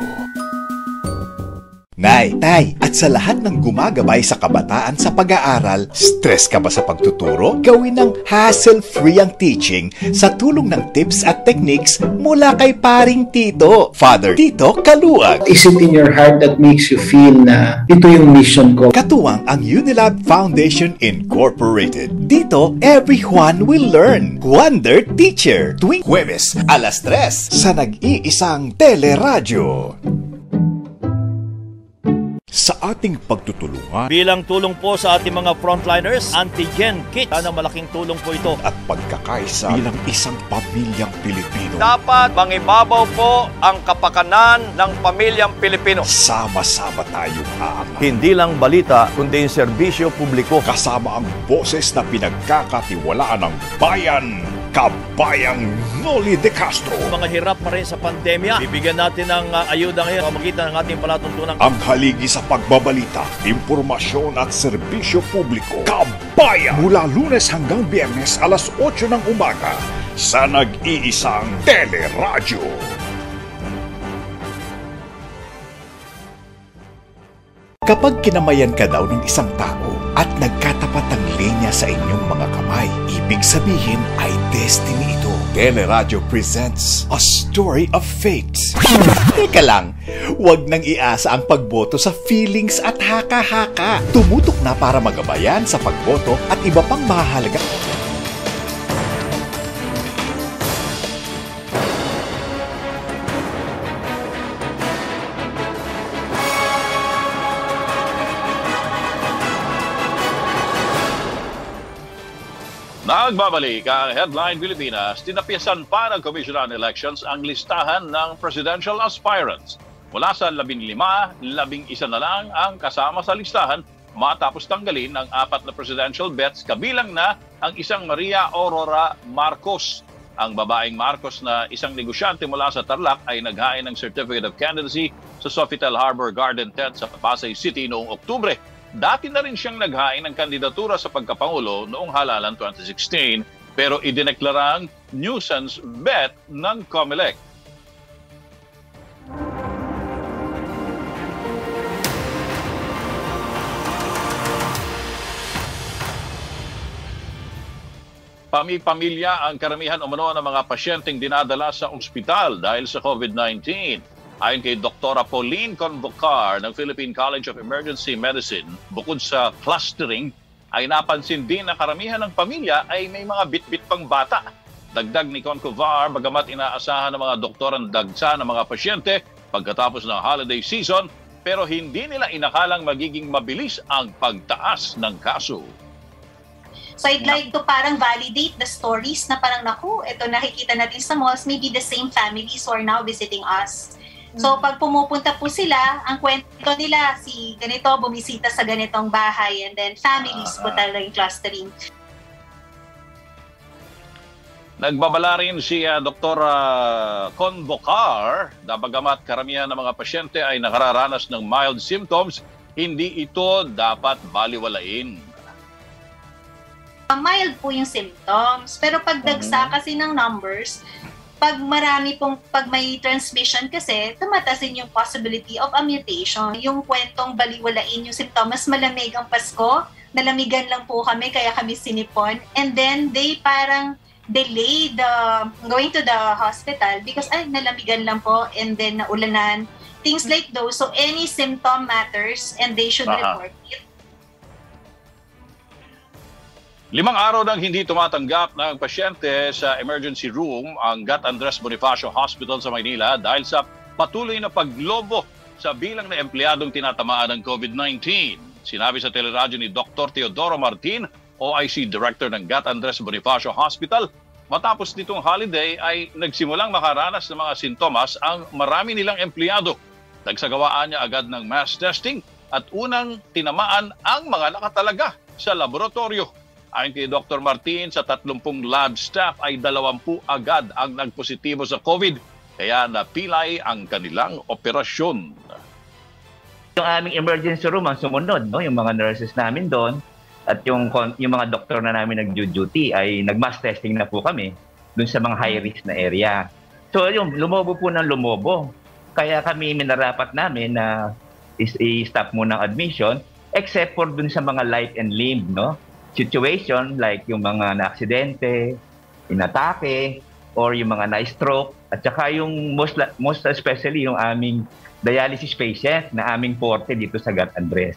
Nay, tay, at sa lahat ng gumagabay sa kabataan sa pag-aaral, stress ka ba sa pagtuturo? Gawin ng hassle-free ang teaching sa tulong ng tips at techniques mula kay paring Tito, Father Tito Kaluag. Is it in your heart that makes you feel na ito yung mission ko? Katuwang ang Unilab Foundation Incorporated. Dito, everyone will learn. Wonder Teacher, tuwing Huwebes, alas tres, sa nag-iisang Teleradyo. Sa ating pagtutulungan bilang tulong po sa ating mga frontliners, antigen kit. Sana malaking tulong po ito. At pagkakaisa bilang isang pamilyang Pilipino. Dapat mangibabaw po ang kapakanan ng pamilyang Pilipino. Sama-sama tayong aangat. Hindi lang balita, kundi yung serbisyo publiko. Kasama ang boses na pinagkakatiwalaan ng bayan. Kabayang Noli De Castro. Mga hirap pa rin sa pandemya, bibigyan natin ng uh, ayuda ngayon pamagitan ng ating palatuntunan. Ang haligi sa pagbabalita, impormasyon at serbisyo publiko. Kabayan! Mula Lunes hanggang Biyernes alas otso ng umaga sa nag-iisang teleradyo. Kapag kinamayan ka daw ng isang tao at nagkatapat ang linya sa inyong mga kamay, ibig sabihin ay destiny ito. Teleradyo presents A Story of Fate. Teka lang, huwag nang iasa ang pagboto sa feelings at haka-haka. Tumutok na para magabayan sa pagboto at iba pang mahalaga. Nagbabalik ang Headline Pilipinas, tinapiasan pa ng Commission on Elections ang listahan ng presidential aspirants. Mula sa labing lima, labing isa na lang ang kasama sa listahan matapos tanggalin ang apat na presidential bets kabilang na ang isang Maria Aurora Marcos. Ang babaeng Marcos na isang negosyante mula sa Tarlac ay naghain ng Certificate of Candidacy sa Sofitel Harbor Garden tent sa Pasay City noong Oktubre. Dati na rin siyang naghain ng kandidatura sa pagkapangulo noong halalan twenty sixteen pero idineklarang nuisance bet ng COMELEC. Pami-pamilya ang karamihan umano ng mga pasyenteng dinadala sa ospital dahil sa COVID nineteen. Ayon kay Doktora Pauline Convocar ng Philippine College of Emergency Medicine, bukod sa clustering, ay napansin din na karamihan ng pamilya ay may mga bit-bit pang bata. Dagdag ni Convocar, bagamat inaasahan ng mga doktor ang dagsa ng mga pasyente pagkatapos ng holiday season, pero hindi nila inakalang magiging mabilis ang pagtaas ng kaso. So I'd like to parang validate the stories na parang naku, ito nakikita natin sa malls, maybe the same families who are now visiting us. So pag pumupunta po sila, ang kwento nila, si ganito bumisita sa ganitong bahay and then families po talaga yung clustering. Nagbabala rin si uh, Doktor Uh, Convocar na bagamat karamihan ng mga pasyente ay nakararanas ng mild symptoms, hindi ito dapat baliwalain. Mild po yung symptoms, pero pag dagsa kasi ng numbers, pag marami pong, pag may transmission kasi, tumatasin yung possibility of a mutation. Yung kwentong baliwalain yung symptoms, malamig ang Pasko, nalamigan lang po kami, kaya kami sinipon. And then, they parang delay the going to the hospital because, ay, nalamigan lang po, and then naulanan. Things like those. So, any symptom matters and they should uh-huh. report it. Limang araw nang hindi tumatanggap ng pasyente sa emergency room ang Gat Andres Bonifacio Hospital sa Maynila dahil sa patuloy na paglobo sa bilang na empleyadong tinatamaan ng COVID nineteen. Sinabi sa teleradyo ni Doctor Teodoro Martin, O I C Director ng Gat Andres Bonifacio Hospital, matapos nitong holiday ay nagsimulang makaranas ng mga sintomas ang marami nilang empleyado. Nagsagawaan niya agad ng mass testing at unang tinamaan ang mga nakatalaga sa laboratorio. Ayon kay Doctor Martin, sa tatlumpung lab staff ay dalawampu agad ang nagpositibo sa COVID, kaya napilay ang kanilang operasyon. Yung aming emergency room ang sumunod, no? Yung mga nurses namin doon at yung, yung mga doktor na namin nag-duty ay nag-mass testing na po kami doon sa mga high-risk na area. So yung lumobo po ng lumobo, kaya kami minarapat namin na i-stop muna ang admission except for doon sa mga light and limb, no? Situation like yung mga na-aksidente, inatake, or yung mga na-stroke, at saka yung most, most especially yung aming dialysis patient na aming forte dito sa Gat Andres.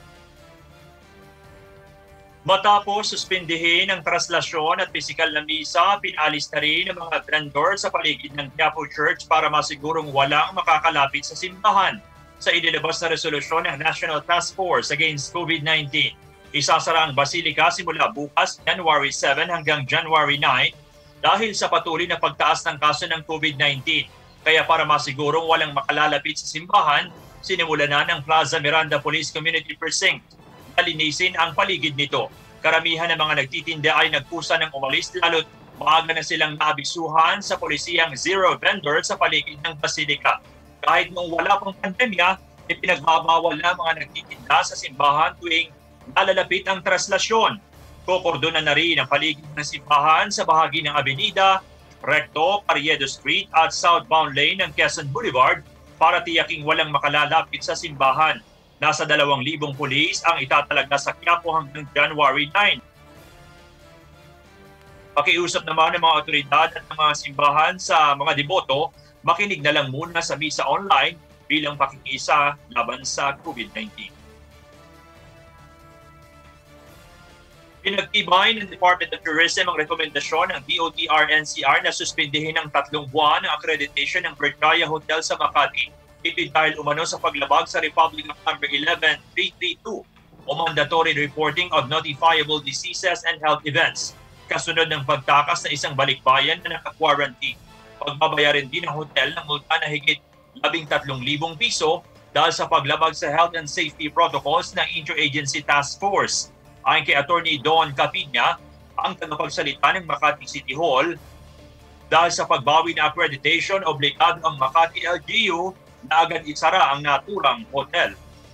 Matapos suspindihin ang traslasyon at pisikal na misa, pinalis na rin ang mga vendor sa paligid ng Quiapo Church para masigurong walang makakalapit sa simbahan sa inilabas na resolusyon ng National Task Force Against COVID nineteen. Isasara ang basilika simula bukas January seven hanggang January nine dahil sa patuloy na pagtaas ng kaso ng COVID nineteen. Kaya para masigurong walang makalalapit sa simbahan, sinimula na ng Plaza Miranda Police Community Precinct na linisin ang paligid nito. Karamihan ng mga nagtitinda ay nagpusa ng umalis lalo't Maaga na silang naabisuhan sa polisiyang zero vendor sa paligid ng Basilica. Kahit nung wala pang pandemya, ipinagbabawal na mga nagtitinda sa simbahan tuwing nalalapit ang traslasyon. Kokordonan na rin ang paligid ng simbahan sa bahagi ng Avenida, Recto, Pariedo Street at southbound lane ng Quezon Boulevard para tiyaking walang makalalapit sa simbahan. Nasa dalawang libong pulis ang itatalaga sa Quiapo hanggang January nine. Pakiusap naman ng mga otoridad at ng mga simbahan sa mga deboto, makinig na lang muna sa misa online bilang pakikiisa laban sa COVID nineteen. Pinagtibay ng Department of Tourism ang rekomendasyon ng D O T R N C R na suspindihin ng tatlong buwan ang accreditation ng Berkaya Hotel sa Makati. Ito dahil umano sa paglabag sa Republic Act Number eleven three thirty-two o mandatory reporting of notifiable diseases and health events. Kasunod ng pagtakas na isang balikbayan na naka-quarantine. Pagbabayarin din ng hotel ng multa na higit labing tatlong libong piso dahil sa paglabag sa health and safety protocols ng Interagency Task Force. Ayon kay Attorney Don Capiña, ang tagapagsalita ng Makati City Hall, dahil sa pagbawi na accreditation, obligado ang Makati L G U na agad isara ang naturang hotel.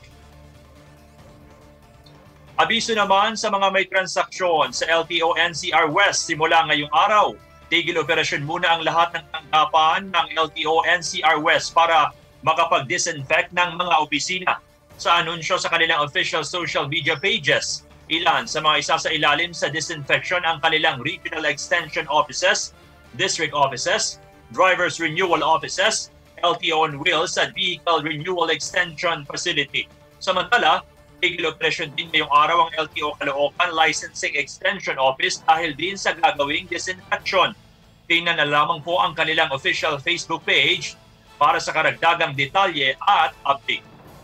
Abiso naman sa mga may transaksyon sa L T O N C R West simula ngayong araw. Tigil operasyon muna ang lahat ng tanggapan ng L T O N C R West para makapag-disinfect ng mga opisina. Sa anunsyo sa kanilang official social media pages, ilan sa mga isa sa ilalim sa disinfection ang kanilang regional extension offices, district offices, driver's renewal offices, L T O on Wheels at Vehicle Renewal Extension Facility. Samantala, tigil operasyon din ngayong araw ang L T O Caloocan Licensing Extension Office dahil din sa gagawing disinfection. Tingnan na lamang po ang kanilang official Facebook page para sa karagdagang detalye at update.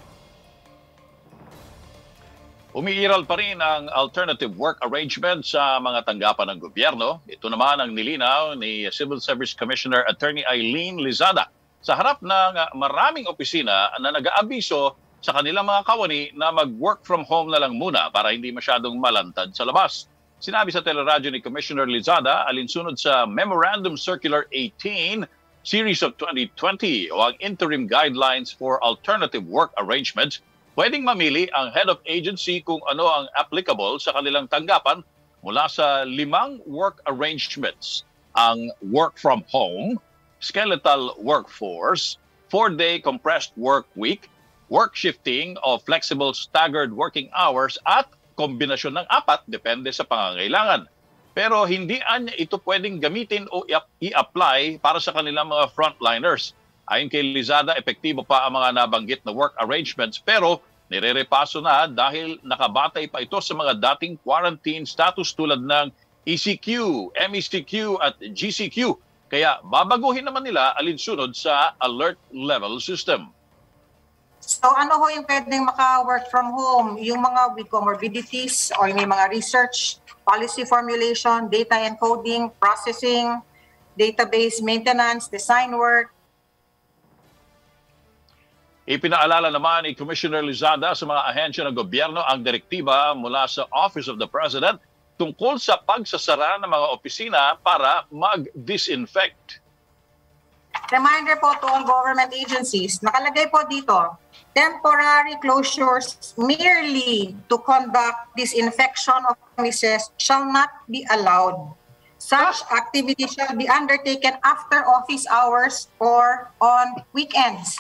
Umiiral pa rin ang alternative work arrangement sa mga tanggapan ng gobyerno. Ito naman ang nilinaw ni Civil Service Commissioner Attorney Eileen Lizada sa harap ng maraming opisina na nag-aabiso sa kanilang mga kawani na mag-work from home na lang muna para hindi masyadong malantad sa labas. Sinabi sa teleradyo ni Commissioner Lizada alinsunod sa Memorandum Circular eighteen, Series of twenty twenty o ang Interim Guidelines for Alternative Work Arrangements, pwedeng mamili ang head of agency kung ano ang applicable sa kanilang tanggapan mula sa limang work arrangements: ang work from home, skeletal workforce, four-day compressed work week, work shifting o flexible staggered working hours at kombinasyon ng apat depende sa pangangailangan. Pero hindi anya ito pwedeng gamitin o i-apply para sa kanilang mga frontliners. Ayon kay Lizada, epektibo pa ang mga nabanggit na work arrangements pero nire-repaso na dahil nakabatay pa ito sa mga dating quarantine status tulad ng E C Q, M E C Q at G C Q. Kaya babaguhin naman nila alinsunod sa alert level system. So ano ho yung pwedeng maka-work from home? Yung mga with comorbidities or may mga research, policy formulation, data encoding, processing, database maintenance, design work. Ipinaalala naman ni Commissioner Lizada sa mga ahensya ng gobyerno ang direktiba mula sa Office of the President tungkol sa pagsasara ng mga opisina para mag-disinfect. Reminder po to all government agencies, nakalagay po dito, temporary closures merely to conduct disinfection of premises shall not be allowed. Such activity shall be undertaken after office hours or on weekends.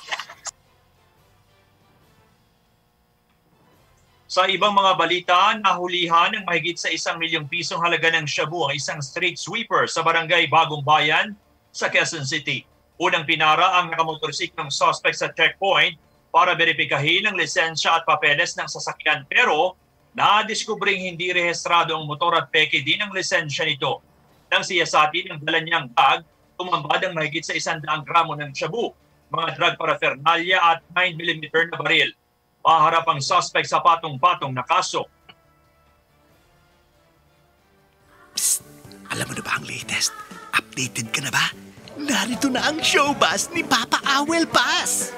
Sa ibang mga balita, nahulihan ng mahigit sa isang milyong pisong halaga ng shabu ang isang street sweeper sa barangay Bagong Bayan sa Quezon City. Unang pinara ang nakamotorsiklang suspect sa checkpoint para beripikahin ang lisensya at papeles ng sasakyan pero nadiskubring hindi rehistrado ang motor at peke din ang lisensya nito. Nang siyasatin ang dala niyang bag, tumambad ang mahigit sa isang daang gramo ng shabu, mga drug paraphernalia at nine millimeter na baril. Paharap ang suspect sa patong-patong na kaso. Psst! Alam mo na ba ang latest? Updated ka na ba? Narito na ang showbuzz ni Papa Awel Paz!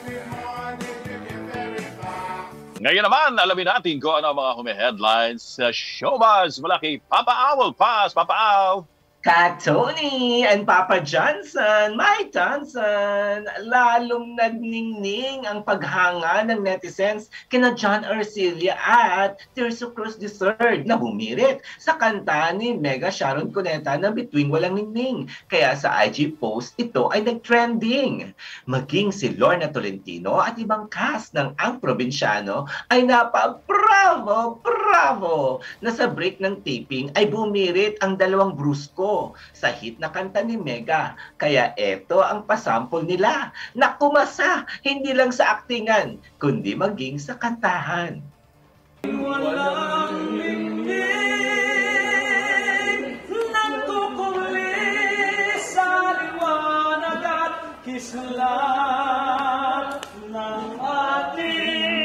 Ngayon naman, alamin natin kung ano ang mga humi-headlines sa showbuzz mula kay Papa Awel Paz. Papa Aw! Kat Tony and Papa Johnson, Mike Johnson, lalong nagningning ang paghanga ng netizens kina John Arcilla at Tirso Cruz the third na bumirit sa kanta ni Mega Sharon Cuneta na Bituing Walang Ningning. Kaya sa I G post, ito ay nag-trending. Maging si Lorna Tolentino at ibang cast ng Ang Probinsyano ay napa-bravo, bravo na sa break ng taping ay bumirit ang dalawang brusko sa hit na kanta ni Mega. Kaya eto ang pasample nila na kumasa hindi lang sa aktingan kundi maging sa kantahan. Walang ningning, nagkukulis sa liwanag at kislat ng ating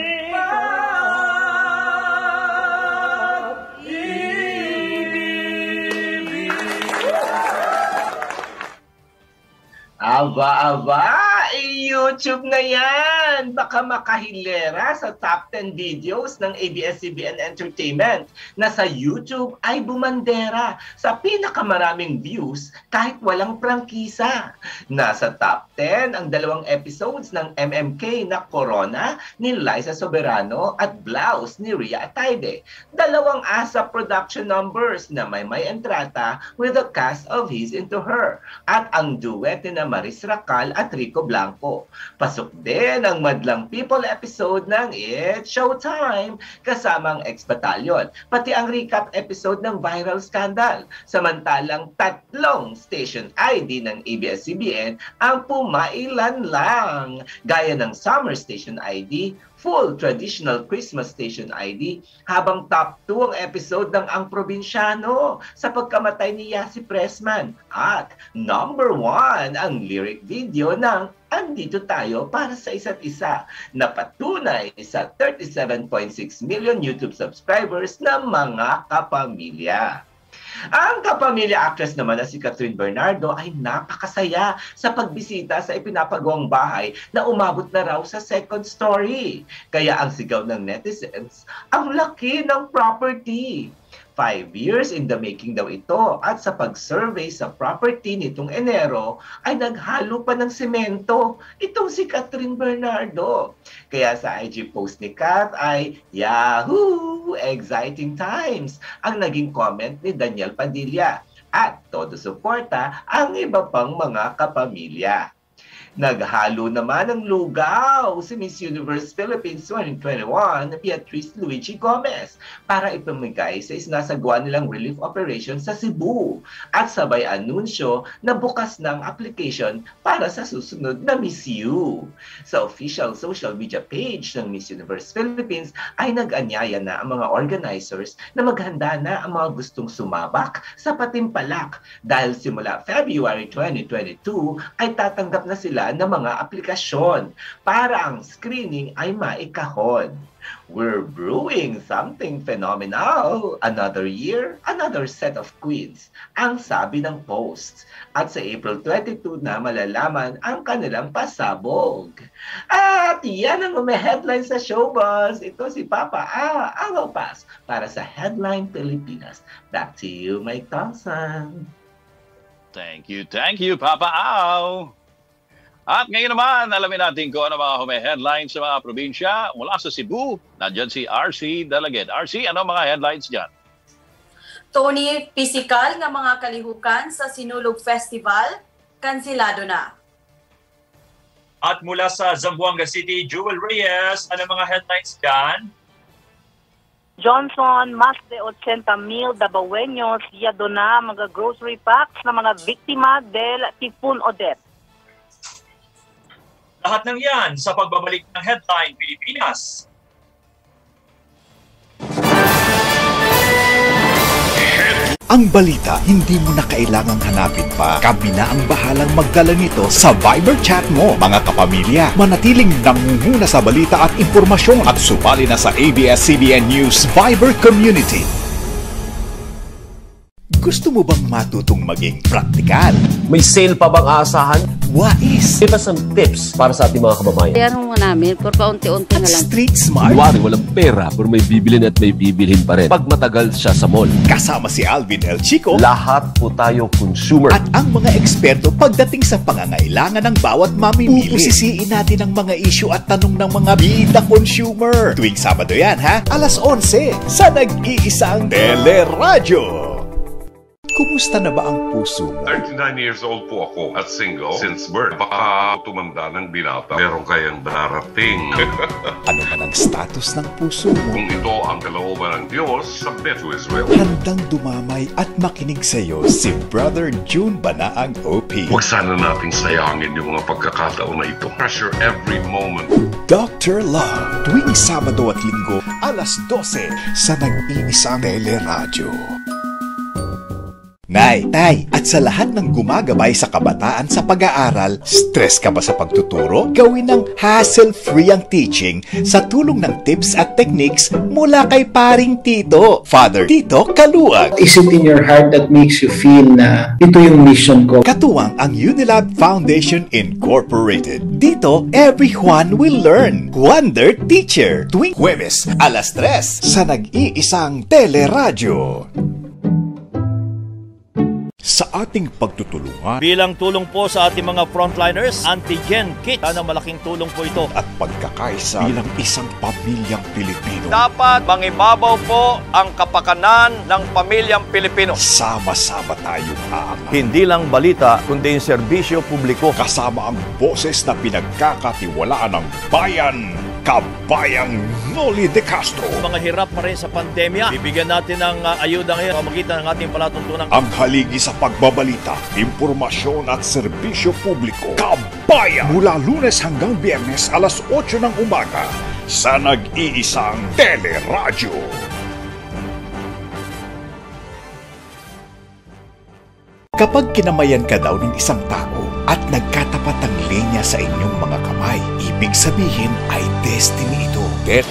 Aba, aba, YouTube na yan! Baka makahilera sa top ten videos ng A B S C B N Entertainment na sa YouTube ay bumandera sa pinakamaraming views kahit walang prangkisa. Nasa top ten ang dalawang episodes ng M M K na Corona ni Liza Soberano at Blouse ni Rhea Ataide. Dalawang ASAP production numbers na may may entrata with the cast of He's Into Her at ang duet ni Maris Racal at Rico Blanco. Pasok din ang Madlang People episode ng It's Showtime kasamang Ex-Batalyon, pati ang recap episode ng Viral Scandal. Samantalang tatlong station I D ng A B S C B N ang pumailan lang, gaya ng Summer Station I D, Full Traditional Christmas Station I D, habang top two ang episode ng Ang Probinsyano sa pagkamatay ni Yasi Pressman, at number one ang lyric video ng Andito Tayo Para sa Isa't Isa na patunay sa thirty-seven point six million YouTube subscribers na mga kapamilya. Ang kapamilya actress naman na si Catherine Bernardo ay napakasaya sa pagbisita sa ipinapagawang bahay na umabot na raw sa second story. Kaya ang sigaw ng netizens, ang laki ng property. Five years in the making daw ito, at sa pag-survey sa property nitong Enero ay naghalo pa ng semento itong si Catherine Bernardo. Kaya sa I G post ni Kat ay, Yahoo! Exciting times! Ang naging comment ni Daniel Padilla. At todo suporta ang iba pang mga kapamilya. Naghalo naman ng lugaw si Miss Universe Philippines twenty twenty-one na Beatrice Luigi Gomez para ipamigay sa isinasagawa nilang relief operation sa Cebu, at sabay anunsyo na bukas ng application para sa susunod na Miss U. Sa official social media page ng Miss Universe Philippines ay nag-anyaya na ang mga organizers na maghanda na ang mga gustong sumabak sa patimpalak dahil simula February twenty twenty-two ay tatanggap na sila ng mga aplikasyon para ang screening ay maikahon. We're brewing something phenomenal. Another year, another set of queens, ang sabi ng post. At sa April twenty-two na malalaman ang kanilang pasabog. At yan ang umi-headline sa Showbuzz. Ito si Papa A. Agopas para sa Headline Pilipinas. Back to you, Mike Thompson. Thank you, thank you, Papa Au. At ngayon naman, alamin natin kung ano mga hume-headlines sa mga probinsya mula sa Cebu. Nandiyan si R C Dalagued. R C, ano mga headlines dyan? Tony, pisikal nga mga kalihukan sa Sinulog Festival, kansilado na. At mula sa Zamboanga City, Jewel Reyes, ano mga headlines dyan? Johnson, mas de eighty mil Dabaweños yado na mga grocery packs na mga biktima del Typhoon Odette. Lahat ng yan sa pagbabalik ng Headline Pilipinas. Ang balita, hindi mo na kailangang hanapin pa. Kami na ang bahalang magdala nito sa Viber chat mo. Mga kapamilya, manatiling nangunguna sa balita at impormasyon at supali na sa A B S C B N News Viber Community. Gusto mo bang matutong maging praktikal? May sale pa bang aasahan? Wais! Give us some tips para sa ating mga kababayan. Kaya namin, pero paunti-unti na lang. Street smart. Kunwari walang pera, pero may bibilin at may bibilhin pa rin. Pag matagal siya sa mall. Kasama si Alvin El Chico. Lahat po tayo consumer. At ang mga eksperto pagdating sa pangangailangan ng bawat mamimili. Pupusisiin natin ang mga issue at tanong ng mga bida consumer. Tuwing Sabado yan, ha? alas onse sa nag-iisang Teleradyo. Kumusta na ba ang puso mo? thirty-nine years old po ako at single since birth. Baka tumanda ng binata. Meron kayang darating. Ano man ang status ng puso mo? Kung ito ang kalooban ng Diyos, submit to His will. Handang dumamay at makinig sa'yo si Brother June Banaang O P. Huwag sana nating sayangin yung mga pagkakataon na ito. Treasure every moment. Doctor Love, tuwing Sabado at Linggo, alas dose sa nag-iisang Teleradyo. Nay, tay, at sa lahat ng gumagabay sa kabataan sa pag-aaral, stress ka ba sa pagtuturo? Gawin ng hassle-free ang teaching sa tulong ng tips at techniques mula kay paring Tito, Father Tito Kaluag. Is it in your heart that makes you feel na ito yung mission ko? Katuwang ang Unilab Foundation Incorporated. Dito, everyone will learn. Wonder Teacher. Tuwing Huwebes, alas tres sa nag-iisang Teleradyo. Sa ating pagtutulungan bilang tulong po sa ating mga frontliners, antigen kit na malaking tulong po ito. At pagkakaisa bilang isang pamilyang Pilipino. Dapat mangibabaw po ang kapakanan ng pamilyang Pilipino. Sama-sama tayong aangat. Hindi lang balita, kundi yung serbisyo publiko. Kasama ang boses na pinagkakatiwalaan ng bayan. Kabayang Noli De Castro. Mga hirap pa rin sa pandemya, bibigyan natin ng uh, ayuda ngayon pamagitan ng ating palatuntunan. Ang haligi sa pagbabalita, impormasyon at serbisyo publiko. Kabayan! Mula Lunes hanggang Biyernes, alas otso ng umaga sa nag-iisang Teleradyo. Kapag kinamayan ka daw ng isang tao at nagkatapat ang linya sa inyong mga kamay, ibig sabihin ay destiny ito. Det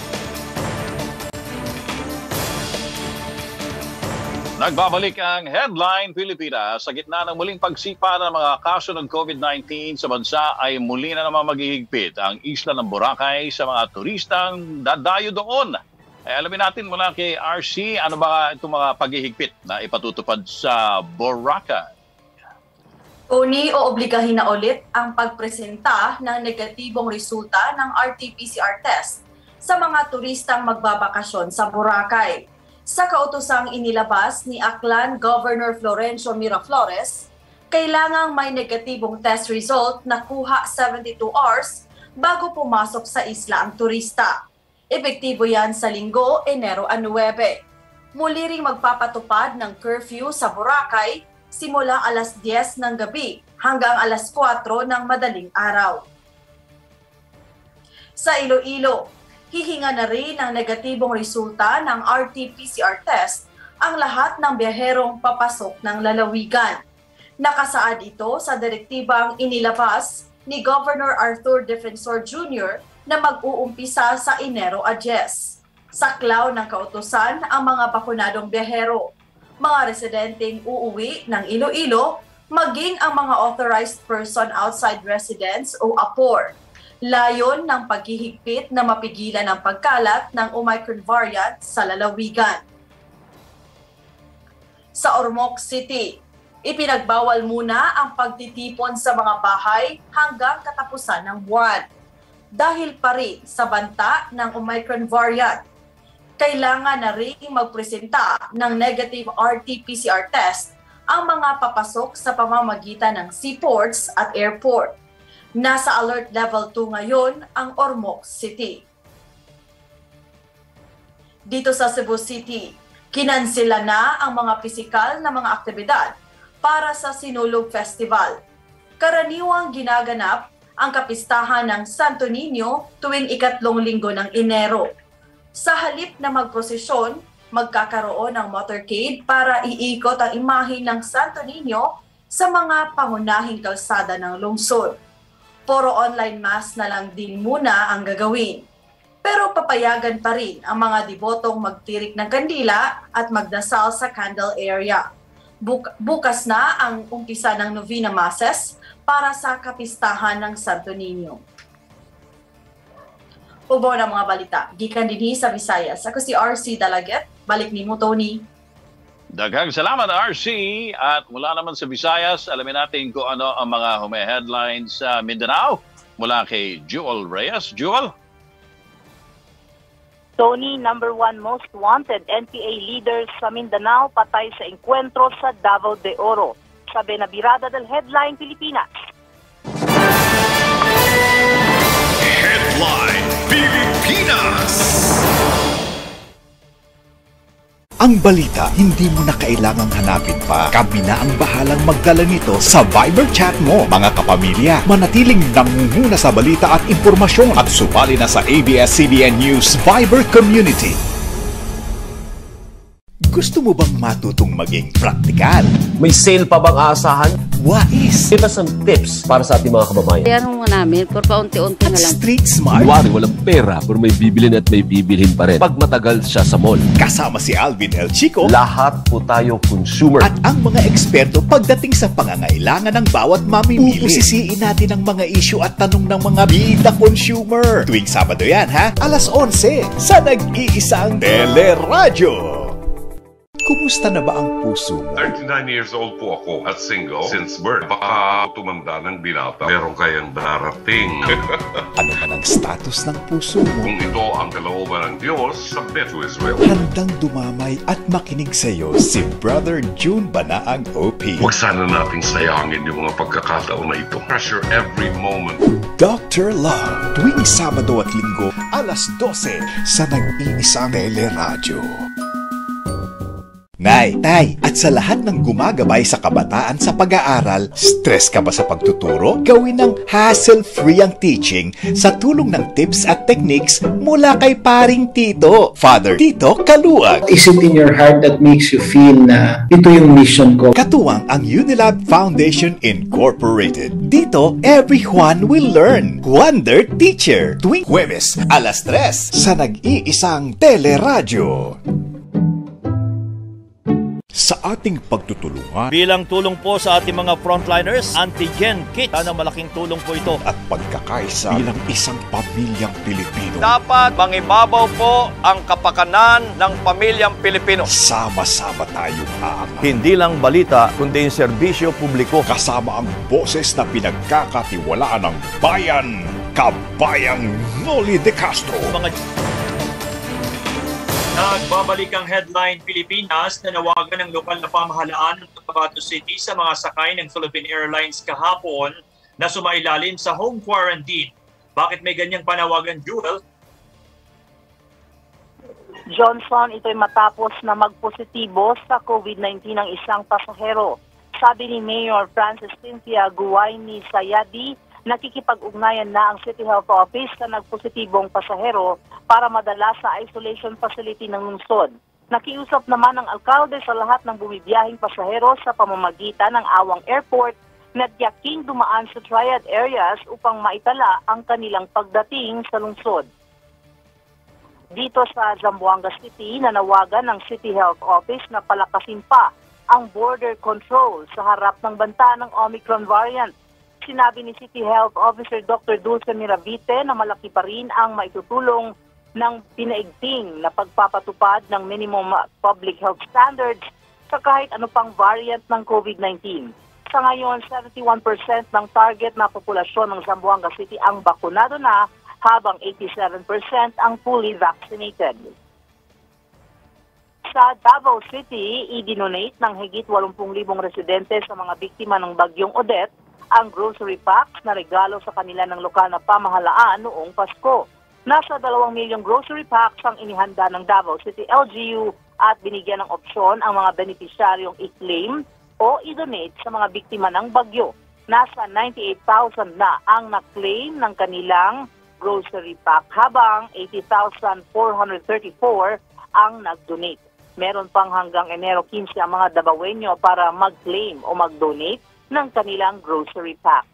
Nagbabalik ang Headline Pilipinas. Sa gitna ng muling pagsipa ng mga kaso ng COVID nineteen sa bansa ay muli na naman maghihigpit ang isla ng Boracay sa mga turistang dadayo doon. Ay, alamin natin mula kay R C, ano ba itong mga paghihigpit na ipatutupad sa Boracay? Tony, oobligahin na ulit ang pagpresenta ng negatibong resulta ng R T P C R test sa mga turistang magbabakasyon sa Boracay. Sa kautosang inilabas ni Aklan Governor Florencio Miraflores, kailangang may negatibong test result na kuha seventy-two hours bago pumasok sa isla ang turista. Epektibo yan sa Linggo, Enero nine. Muli ring magpapatupad ng curfew sa Boracay simula alas diyes ng gabi hanggang alas kwatro ng madaling araw. Sa Iloilo, hihinga na rin ng negatibong resulta ng R T P C R test ang lahat ng biyaherong papasok ng lalawigan. Nakasaad ito sa direktibang inilabas ni Governor Arthur Defensor Junior na mag-uumpisa sa Enero diyes. Saklaw ng kautusan ang mga bakunadong biyahero, mga residenteng uuwi ng Iloilo, maging ang mga authorized person outside residence o A P O R. Layon ng paghihigpit na mapigilan ang pagkalat ng Omicron variant sa lalawigan. Sa Ormoc City, ipinagbawal muna ang pagtitipon sa mga bahay hanggang katapusan ng buwan. Dahil pa rin sa banta ng Omicron variant, kailangan na rin magpresenta ng negative R T P C R test ang mga papasok sa pamamagitan ng seaports at airport. Nasa alert level two ngayon ang Ormoc City. Dito sa Cebu City, kinansela na ang mga pisikal na mga aktibidad para sa Sinulog Festival. Karaniwang ginaganap ang kapistahan ng Santo Niño tuwing ikatlong linggo ng Enero. Sa halip na magprosesyon, magkakaroon ng motorcade para iikot ang imahe ng Santo Niño sa mga pangunahing kalsada ng lungsod. Puro online mass na lang din muna ang gagawin. Pero papayagan pa rin ang mga debotong magtirik ng kandila at magdasal sa candle area. Buk- bukas na ang umpisa ng Novena Masses para sa kapistahan ng Santo Niño. Ubo ng mga balita. Gikan dinhi sa Visayas. Ako si R C Dalaget. Balik ni mo, Tony. Daghang salamat, R C. At mula naman sa Visayas, alamin natin kung ano ang mga hume-headlines sa Mindanao. Mula kay Jewel Reyes. Jewel? Tony, number one most wanted N P A leaders sa Mindanao patay sa enkwentro sa Davao de Oro. Sabi na Birada del Headline Pilipinas. Headline Pilipinas. Ang balita, hindi mo na kailangang hanapin pa. Kami na ang bahalang magdala nito sa Viber chat mo. Mga kapamilya, manatiling nangunguna sa balita at impormasyon at sumali na sa A B S C B N News Viber Community. Gusto mo bang matutong maging praktikal? May sale pa bang aasahan? Wais! Give us some tips para sa ating mga kababayan. Yan mo namin, por paunti-unti na lang. Street smart. Iwari, walang pera pero may bibilin at may bibilhin pa rin. Pag matagal siya sa mall. Kasama si Alvin El Chico. Lahat po tayo consumer. At ang mga eksperto pagdating sa pangangailangan ng bawat mamimili. Upusisiin natin ang mga issue at tanong ng mga bida consumer. Tuwing Sabado yan, ha? alas onse sa nag-iisang Teleradyo. Kumusta na ba ang puso mo? thirty-nine years old po ako at single since birth. Baka tumanda ng binata. Meron kayang darating. Ano man ang status ng puso mo? Kung ito ang kalooban ng Diyos, submit to His will. Handang dumamay at makinig sa iyo si Brother June Banaang O P. Huwag sana nating sayangin yung mga pagkakataon na ito. Treasure every moment. Doctor Love, tuwing Sabado at Linggo, alas dose sa nag-iisang Teleradyo. Nay, tay, at sa lahat ng gumagabay sa kabataan sa pag-aaral, stress ka ba sa pagtuturo? Gawin ng hassle-free ang teaching sa tulong ng tips at techniques mula kay paring Tito, Father Tito Kaluag. Is it in your heart that makes you feel na ito yung mission ko? Katuwang ang Unilab Foundation Incorporated. Dito, everyone will learn. Wonder Teacher, tuwing Huwebes, alas tres, sa nag-iisang Teleradyo. Sa ating pagtutulungan bilang tulong po sa ating mga frontliners, antigen kit. Sana malaking tulong po ito. At pagkakaisa bilang isang pamilyang Pilipino. Dapat mangibabaw po ang kapakanan ng pamilyang Pilipino. Sama-sama tayong aangat. Hindi lang balita, kundi serbisyo publiko. Kasama ang boses na pinagkakatiwalaan ng bayan, Kabayang Noli de Castro. Mga Nagbabalik ang Headline Pilipinas na nawagan ng lokal na pamahalaan ng Cotabato City sa mga sakay ng Philippine Airlines kahapon na sumailalim sa home quarantine. Bakit may ganyang panawagan, Jewel? Johnson, ito'y matapos na magpositibo sa COVID nineteen ang isang pasahero. Sabi ni Mayor Francis Cynthia Guayni Sayadi, nakikipag-ugnayan na ang City Health Office sa nagpositibong pasahero para madala sa isolation facility ng lungsod. Nakiusap naman ang alkalde sa lahat ng bumibiyahing pasahero sa pamamagitan ng Awang Airport na tiyaking dumaan sa triad areas upang maitala ang kanilang pagdating sa lungsod. Dito sa Zamboanga City, nanawagan ng City Health Office na palakasin pa ang border control sa harap ng banta ng Omicron variant. Sinabi ni City Health Officer Doctor Dulce Miravite na malaki pa rin ang maitutulong ng pinaigting na pagpapatupad ng minimum public health standards sa kahit ano pang variant ng COVID nineteen. Sa ngayon, seventy-one percent ng target na populasyon ng Zamboanga City ang bakunado na, habang eighty-seven percent ang fully vaccinated. Sa Davao City, i-donate ng higit eighty libong residente sa mga biktima ng bagyong Odette ang grocery packs na regalo sa kanila ng lokal na pamahalaan noong Pasko. Nasa dalawang milyong grocery packs ang inihanda ng Davao City L G U at binigyan ng opsyon ang mga benepisyaryong i-claim o i-donate sa mga biktima ng bagyo. Nasa ninety-eight thousand na ang na-claim ng kanilang grocery pack habang eighty thousand four hundred thirty-four ang nag-donate. Meron pang hanggang Enero fifteen ang mga Davaoenyo para mag-claim o mag-donate ng kanilang grocery pack.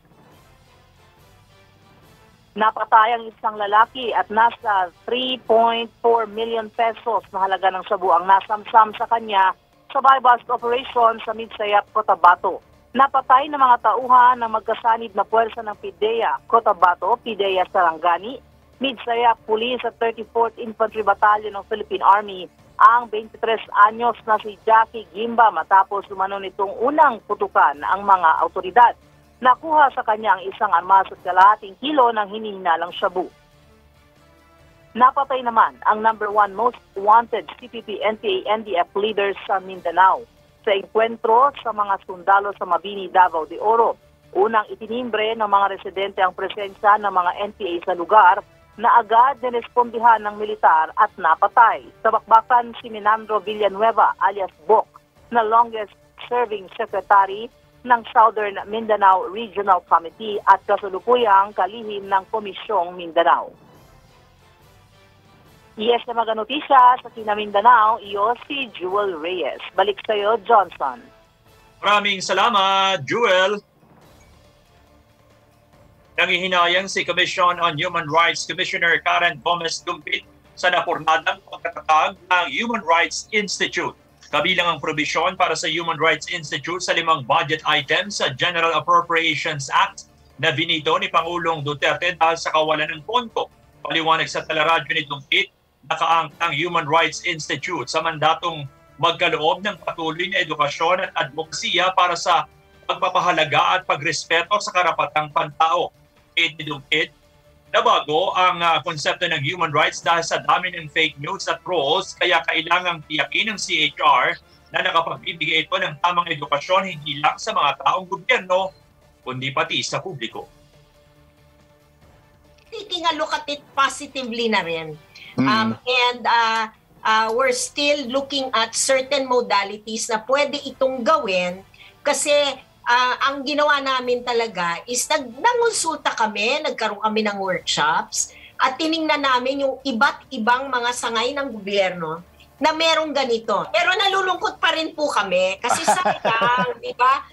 Napatay ang isang lalaki at nasa three point four million pesos na halaga ng sabu ang nasamsam sa kanya sa buy-bust operation sa Midsayap, Cotabato. Napatay ng mga tauhan ng magkasanib na puwersa ng PIDEA, Cotabato, PIDEA Sarangani, Midsayak Police at thirty-fourth Infantry Battalion ng Philippine Army ang twenty-tres anyos na si Jackie Gimba matapos umano nitong unang putukan ang mga autoridad. Nakuha sa kanya ang isang armas at kalahating kilo ng hinihinalang shabu. Napatay naman ang number one most wanted C P P N P A N D F leaders sa Mindanao sa enkwentro sa mga sundalo sa Mabini, Davao de Oro. Unang itinimbre ng mga residente ang presensya ng mga N P A sa lugar na agad nirespondihan ng militar at napatay. Sa bakbakan si Minandro Villanueva alias Bok na longest serving secretary ng Southern Mindanao Regional Committee at kasalukuyang kalihim ng Komisyong Mindanao. Yes na mga notisya sa Kina Mindanao, iyo si Jewel Reyes. Balik sa iyo, Johnson. Maraming salamat, Jewel. Nangihinayang si Commission on Human Rights Commissioner Karen Gomez Dumpit sa napurnadang pagkatatag ng Human Rights Institute. Kabilang ang probisyon para sa Human Rights Institute sa limang budget items sa General Appropriations Act na binito ni Pangulong Duterte dahil sa kawalan ng pondo. Paliwanag sa teleradyo ni Dumpit, nakaangk ang Human Rights Institute sa mandatong magkaloob ng patuloy na edukasyon at advokasya para sa pagpapahalaga at pagrespeto sa karapatang pantao. Dumpit na bago ang uh, konsepto ng human rights dahil sa dami ng fake news at trolls, kaya kailangang tiyakin ng C H R na nakapagbibigay ito ng tamang edukasyon hindi lang sa mga taong gobyerno, kundi pati sa publiko. Taking a look at it positively na rin. Mm. Um, and uh, uh, we're still looking at certain modalities na pwede itong gawin kasi Uh, ang ginawa namin talaga is nag nangonsulta kami, nagkaroon kami ng workshops at tiningnan namin yung iba't ibang mga sangay ng gobyerno na merong ganito. Pero nalulungkot pa rin po kami kasi sayang, di ba?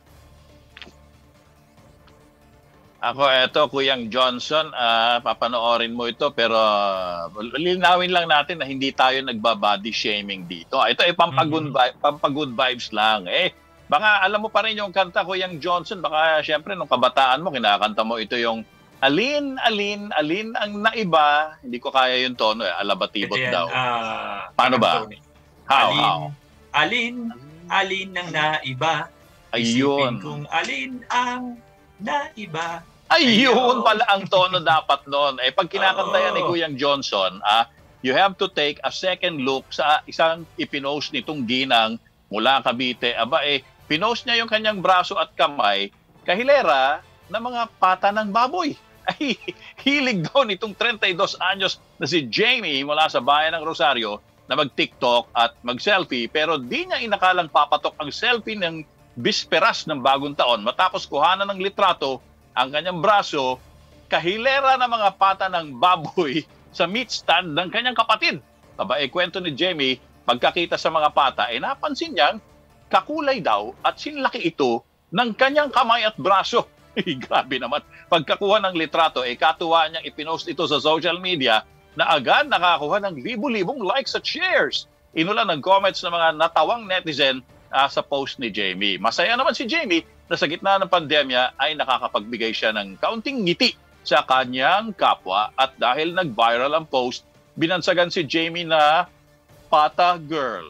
Ako, eto, Kuyang Johnson, uh, papanoorin mo ito pero uh, linawin lang natin na hindi tayo nagbabody shaming dito. Ito ay pampagood, mm-hmm. pampagood vibes lang. Eh, baka alam mo pa rin yung kanta ko, Kuyang Johnson. Baka siyempre nung kabataan mo, kinakanta mo ito yung Alin, alin, alin ang naiba. Hindi ko kaya yung tono eh. Alabatibot yan, daw. Uh, Paano ba? How, alin, how? Alin, alin ang naiba. Ayun. Isipin kung alin ang naiba. Ayun pala ang tono dapat noon. Eh, pag kinakanta yan ni Kuyang Johnson, ah, you have to take a second look sa isang ipinost nitong ginang mula Cavite. Aba eh, pinost niya yung kanyang braso at kamay kahilera ng mga pata ng baboy. Ay, hilig daw nitong thirty-dos anyos na si Jamie mula sa bayan ng Rosario na mag-TikTok at mag-selfie pero di niya inakalang papatok ang selfie ng bisperas ng bagong taon matapos kuhanan ng litrato ang kanyang braso kahilera ng mga pata ng baboy sa meat stand ng kanyang kapatid. Aba, eh, kwento ni Jamie, pagkakita sa mga pata, eh napansin niyang kakulay daw at sinlaki ito ng kanyang kamay at braso. Grabe naman. Pagkakuha ng litrato, eh katuwa niyang ipinost ito sa social media na agad nakakuha ng libu-libong likes at shares. Inulan ng comments ng mga natawang netizen uh, sa post ni Jamie. Masaya naman si Jamie na sa gitna ng pandemya ay nakakapagbigay siya ng kaunting ngiti sa kanyang kapwa at dahil nag-viral ang post, binansagan si Jamie na pata girl.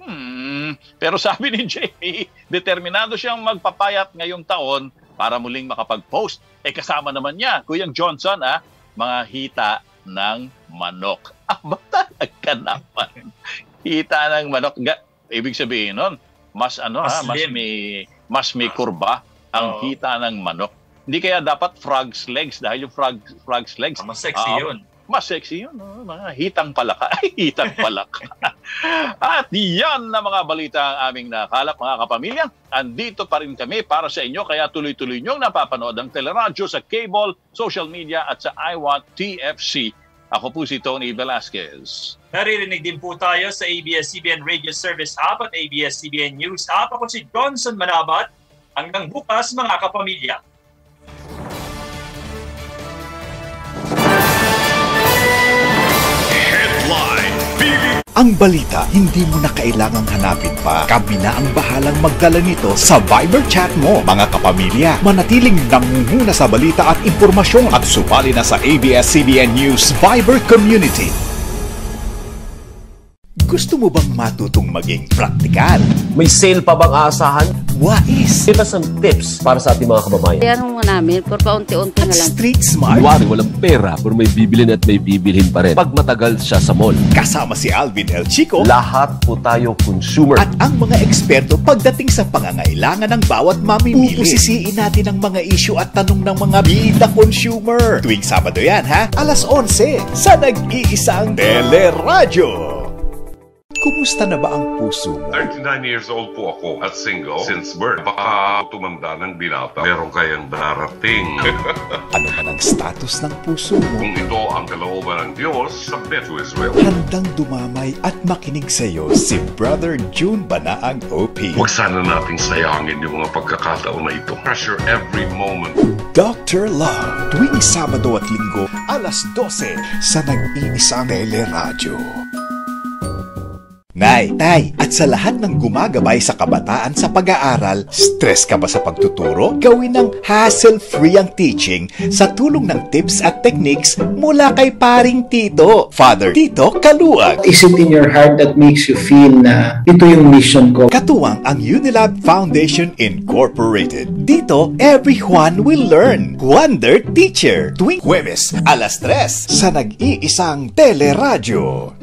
Hmm. Pero sabi ni Jamie, determinado siyang magpapayat ngayong taon para muling makapag-post. Eh kasama naman niya, Kuyang Johnson, ah, mga hita ng manok. Ah, ba talaga naman? Hita ng manok. Ibig sabihin nun, mas ano mas ha, mas may, mas may kurba ang oh. hita ng manok. Hindi kaya dapat frog's legs dahil yung frog, frog's legs. Oh, mas sexy uh, yun. Mas sexy yun, no? Mga hitang palaka. Ay, hitang palaka. At yan na mga balita ang aming nakalap, mga kapamilya. Andito pa rin kami para sa inyo, kaya tuloy-tuloy niyong napapanood ang teleradyo sa cable, social media at sa I Want T F C. Ako po si Tony Velasquez. Naririnig din po tayo sa A B S C B N Radio Service app at A B S C B N News app. Ako si Johnson Manabat. Hanggang bukas, mga kapamilya. Ang balita, hindi mo na kailangang hanapin pa. Kami na ang bahalang magdala nito sa Viber chat mo. Mga kapamilya, manatiling nangunguna sa balita at impormasyon at sumali na sa A B S C B N News Viber Community. Gusto mo bang matutong maging praktikal? May sale pa bang aasahan? Wais! Give us some tips para sa ating mga kababayan. Kaya mo namin, for paunti-unti na lang. Street smart. Iwari walang pera pero may bibilin at may bibilhin pa rin. Pag matagal siya sa mall. Kasama si Alvin El Chico. Lahat po tayo consumer. At ang mga eksperto pagdating sa pangangailangan ng bawat mamimili. Pusisiin natin ang mga issue at tanong ng mga bida consumer. Tuwing Sabado yan ha, alas onse sa nag-iisang Teleradyo. Kumusta na ba ang puso mo? thirty-nine years old po ako at single since birth. Baka tumanda ng binata. Meron kayang darating. Ano man ang status ng puso mo? Kung ito ang kalooban ng Diyos, submit to His will. Handang dumamay at makinig sa iyo si Brother June Banaang O P. Huwag sana nating sayangin yung mga pagkakataon na ito. Treasure every moment. Doctor Love, tuwing Sabado at Linggo, alas dose sa nag-iisang Teleradyo. Nay, tay, at sa lahat ng gumagabay sa kabataan sa pag-aaral, stress ka ba sa pagtuturo? Gawin ng hassle-free ang teaching sa tulong ng tips at techniques mula kay paring Tito, Father Tito Kaluag. Is it in your heart that makes you feel na ito yung mission ko? Katuwang ang Unilab Foundation Incorporated. Dito, everyone will learn. Wonder Teacher, tuwing Huwebes, alas tres, sa nag-iisang Teleradyo.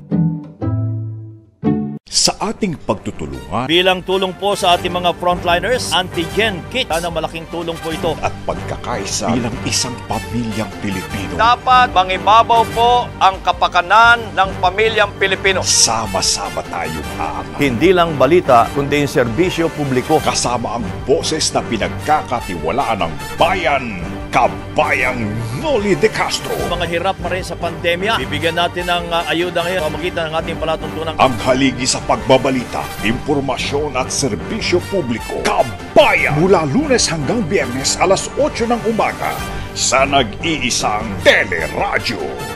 Sa ating pagtutulungan bilang tulong po sa ating mga frontliners, antigen kit. Sana malaking tulong po ito. At pagkakaisa bilang isang pamilyang Pilipino. Dapat mangibabaw po ang kapakanan ng pamilyang Pilipino. Sama-sama tayong aangat. Hindi lang balita, kundi yung serbisyo publiko. Kasama ang boses na pinagkakatiwalaan ng bayan. Kabayang Noli De Castro. Mga hirap pa rin sa pandemya, bibigyan natin ng uh, ayuda ngayon pamagitan ng ating palatuntunan. Ang haligi sa pagbabalita, impormasyon at serbisyo publiko. Kabayan! Mula Lunes hanggang Biyernes alas otso ng umaga sa nag-iisang Teleradyo.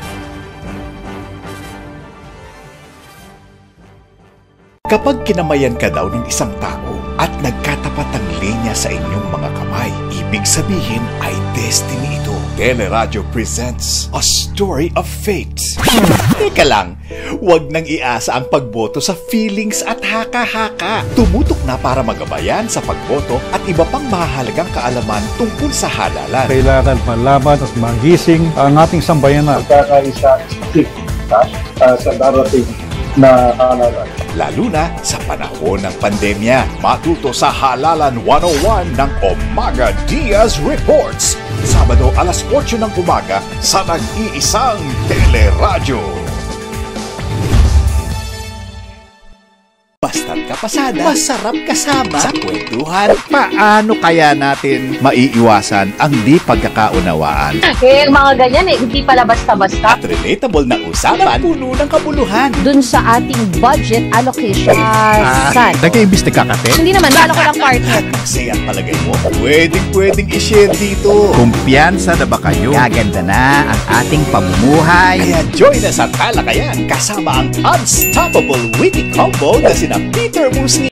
Kapag kinamayan ka daw ng isang tao at nagkatapat ang linya sa inyong mga kamay, ibig sabihin ay destiny ito. Teleradyo presents A Story of Fate. Teka lang, huwag nang iasa ang pagboto sa feelings at haka-haka. Tumutok na para magabayan sa pagboto at iba pang mahalagang kaalaman tungkol sa halalan. Kailangan malaman at magising ang ating sambayanan. Magkakaisa uh, sa darating na halalan. Lalo na sa panahon ng pandemya. Matuto sa Halalan one oh one ng Umaga Diaz Reports. Sabado alas otso ng umaga sa nag-iisang Teleradyo. Basta't kapasada, masarap kasama sa kwentuhan. Paano kaya natin maiiwasan ang di pagkakaunawaan? Eh, mga ganyan eh, hindi pala basta-basta. At relatable na usapan, puno ng kabuluhan. Dun sa ating budget allocation. Ah, San? nag-iimbis na kakate? Hindi naman, lalo ko lang partner. Kasi ang palagay mo, pwedeng-pwedeng i-share dito. Kumpiyansa na ba kayo? Gaganda na ang ating pamumuhay. Kaya join us sa talakayan kasama ang unstoppable witty combo na sina Peter Musni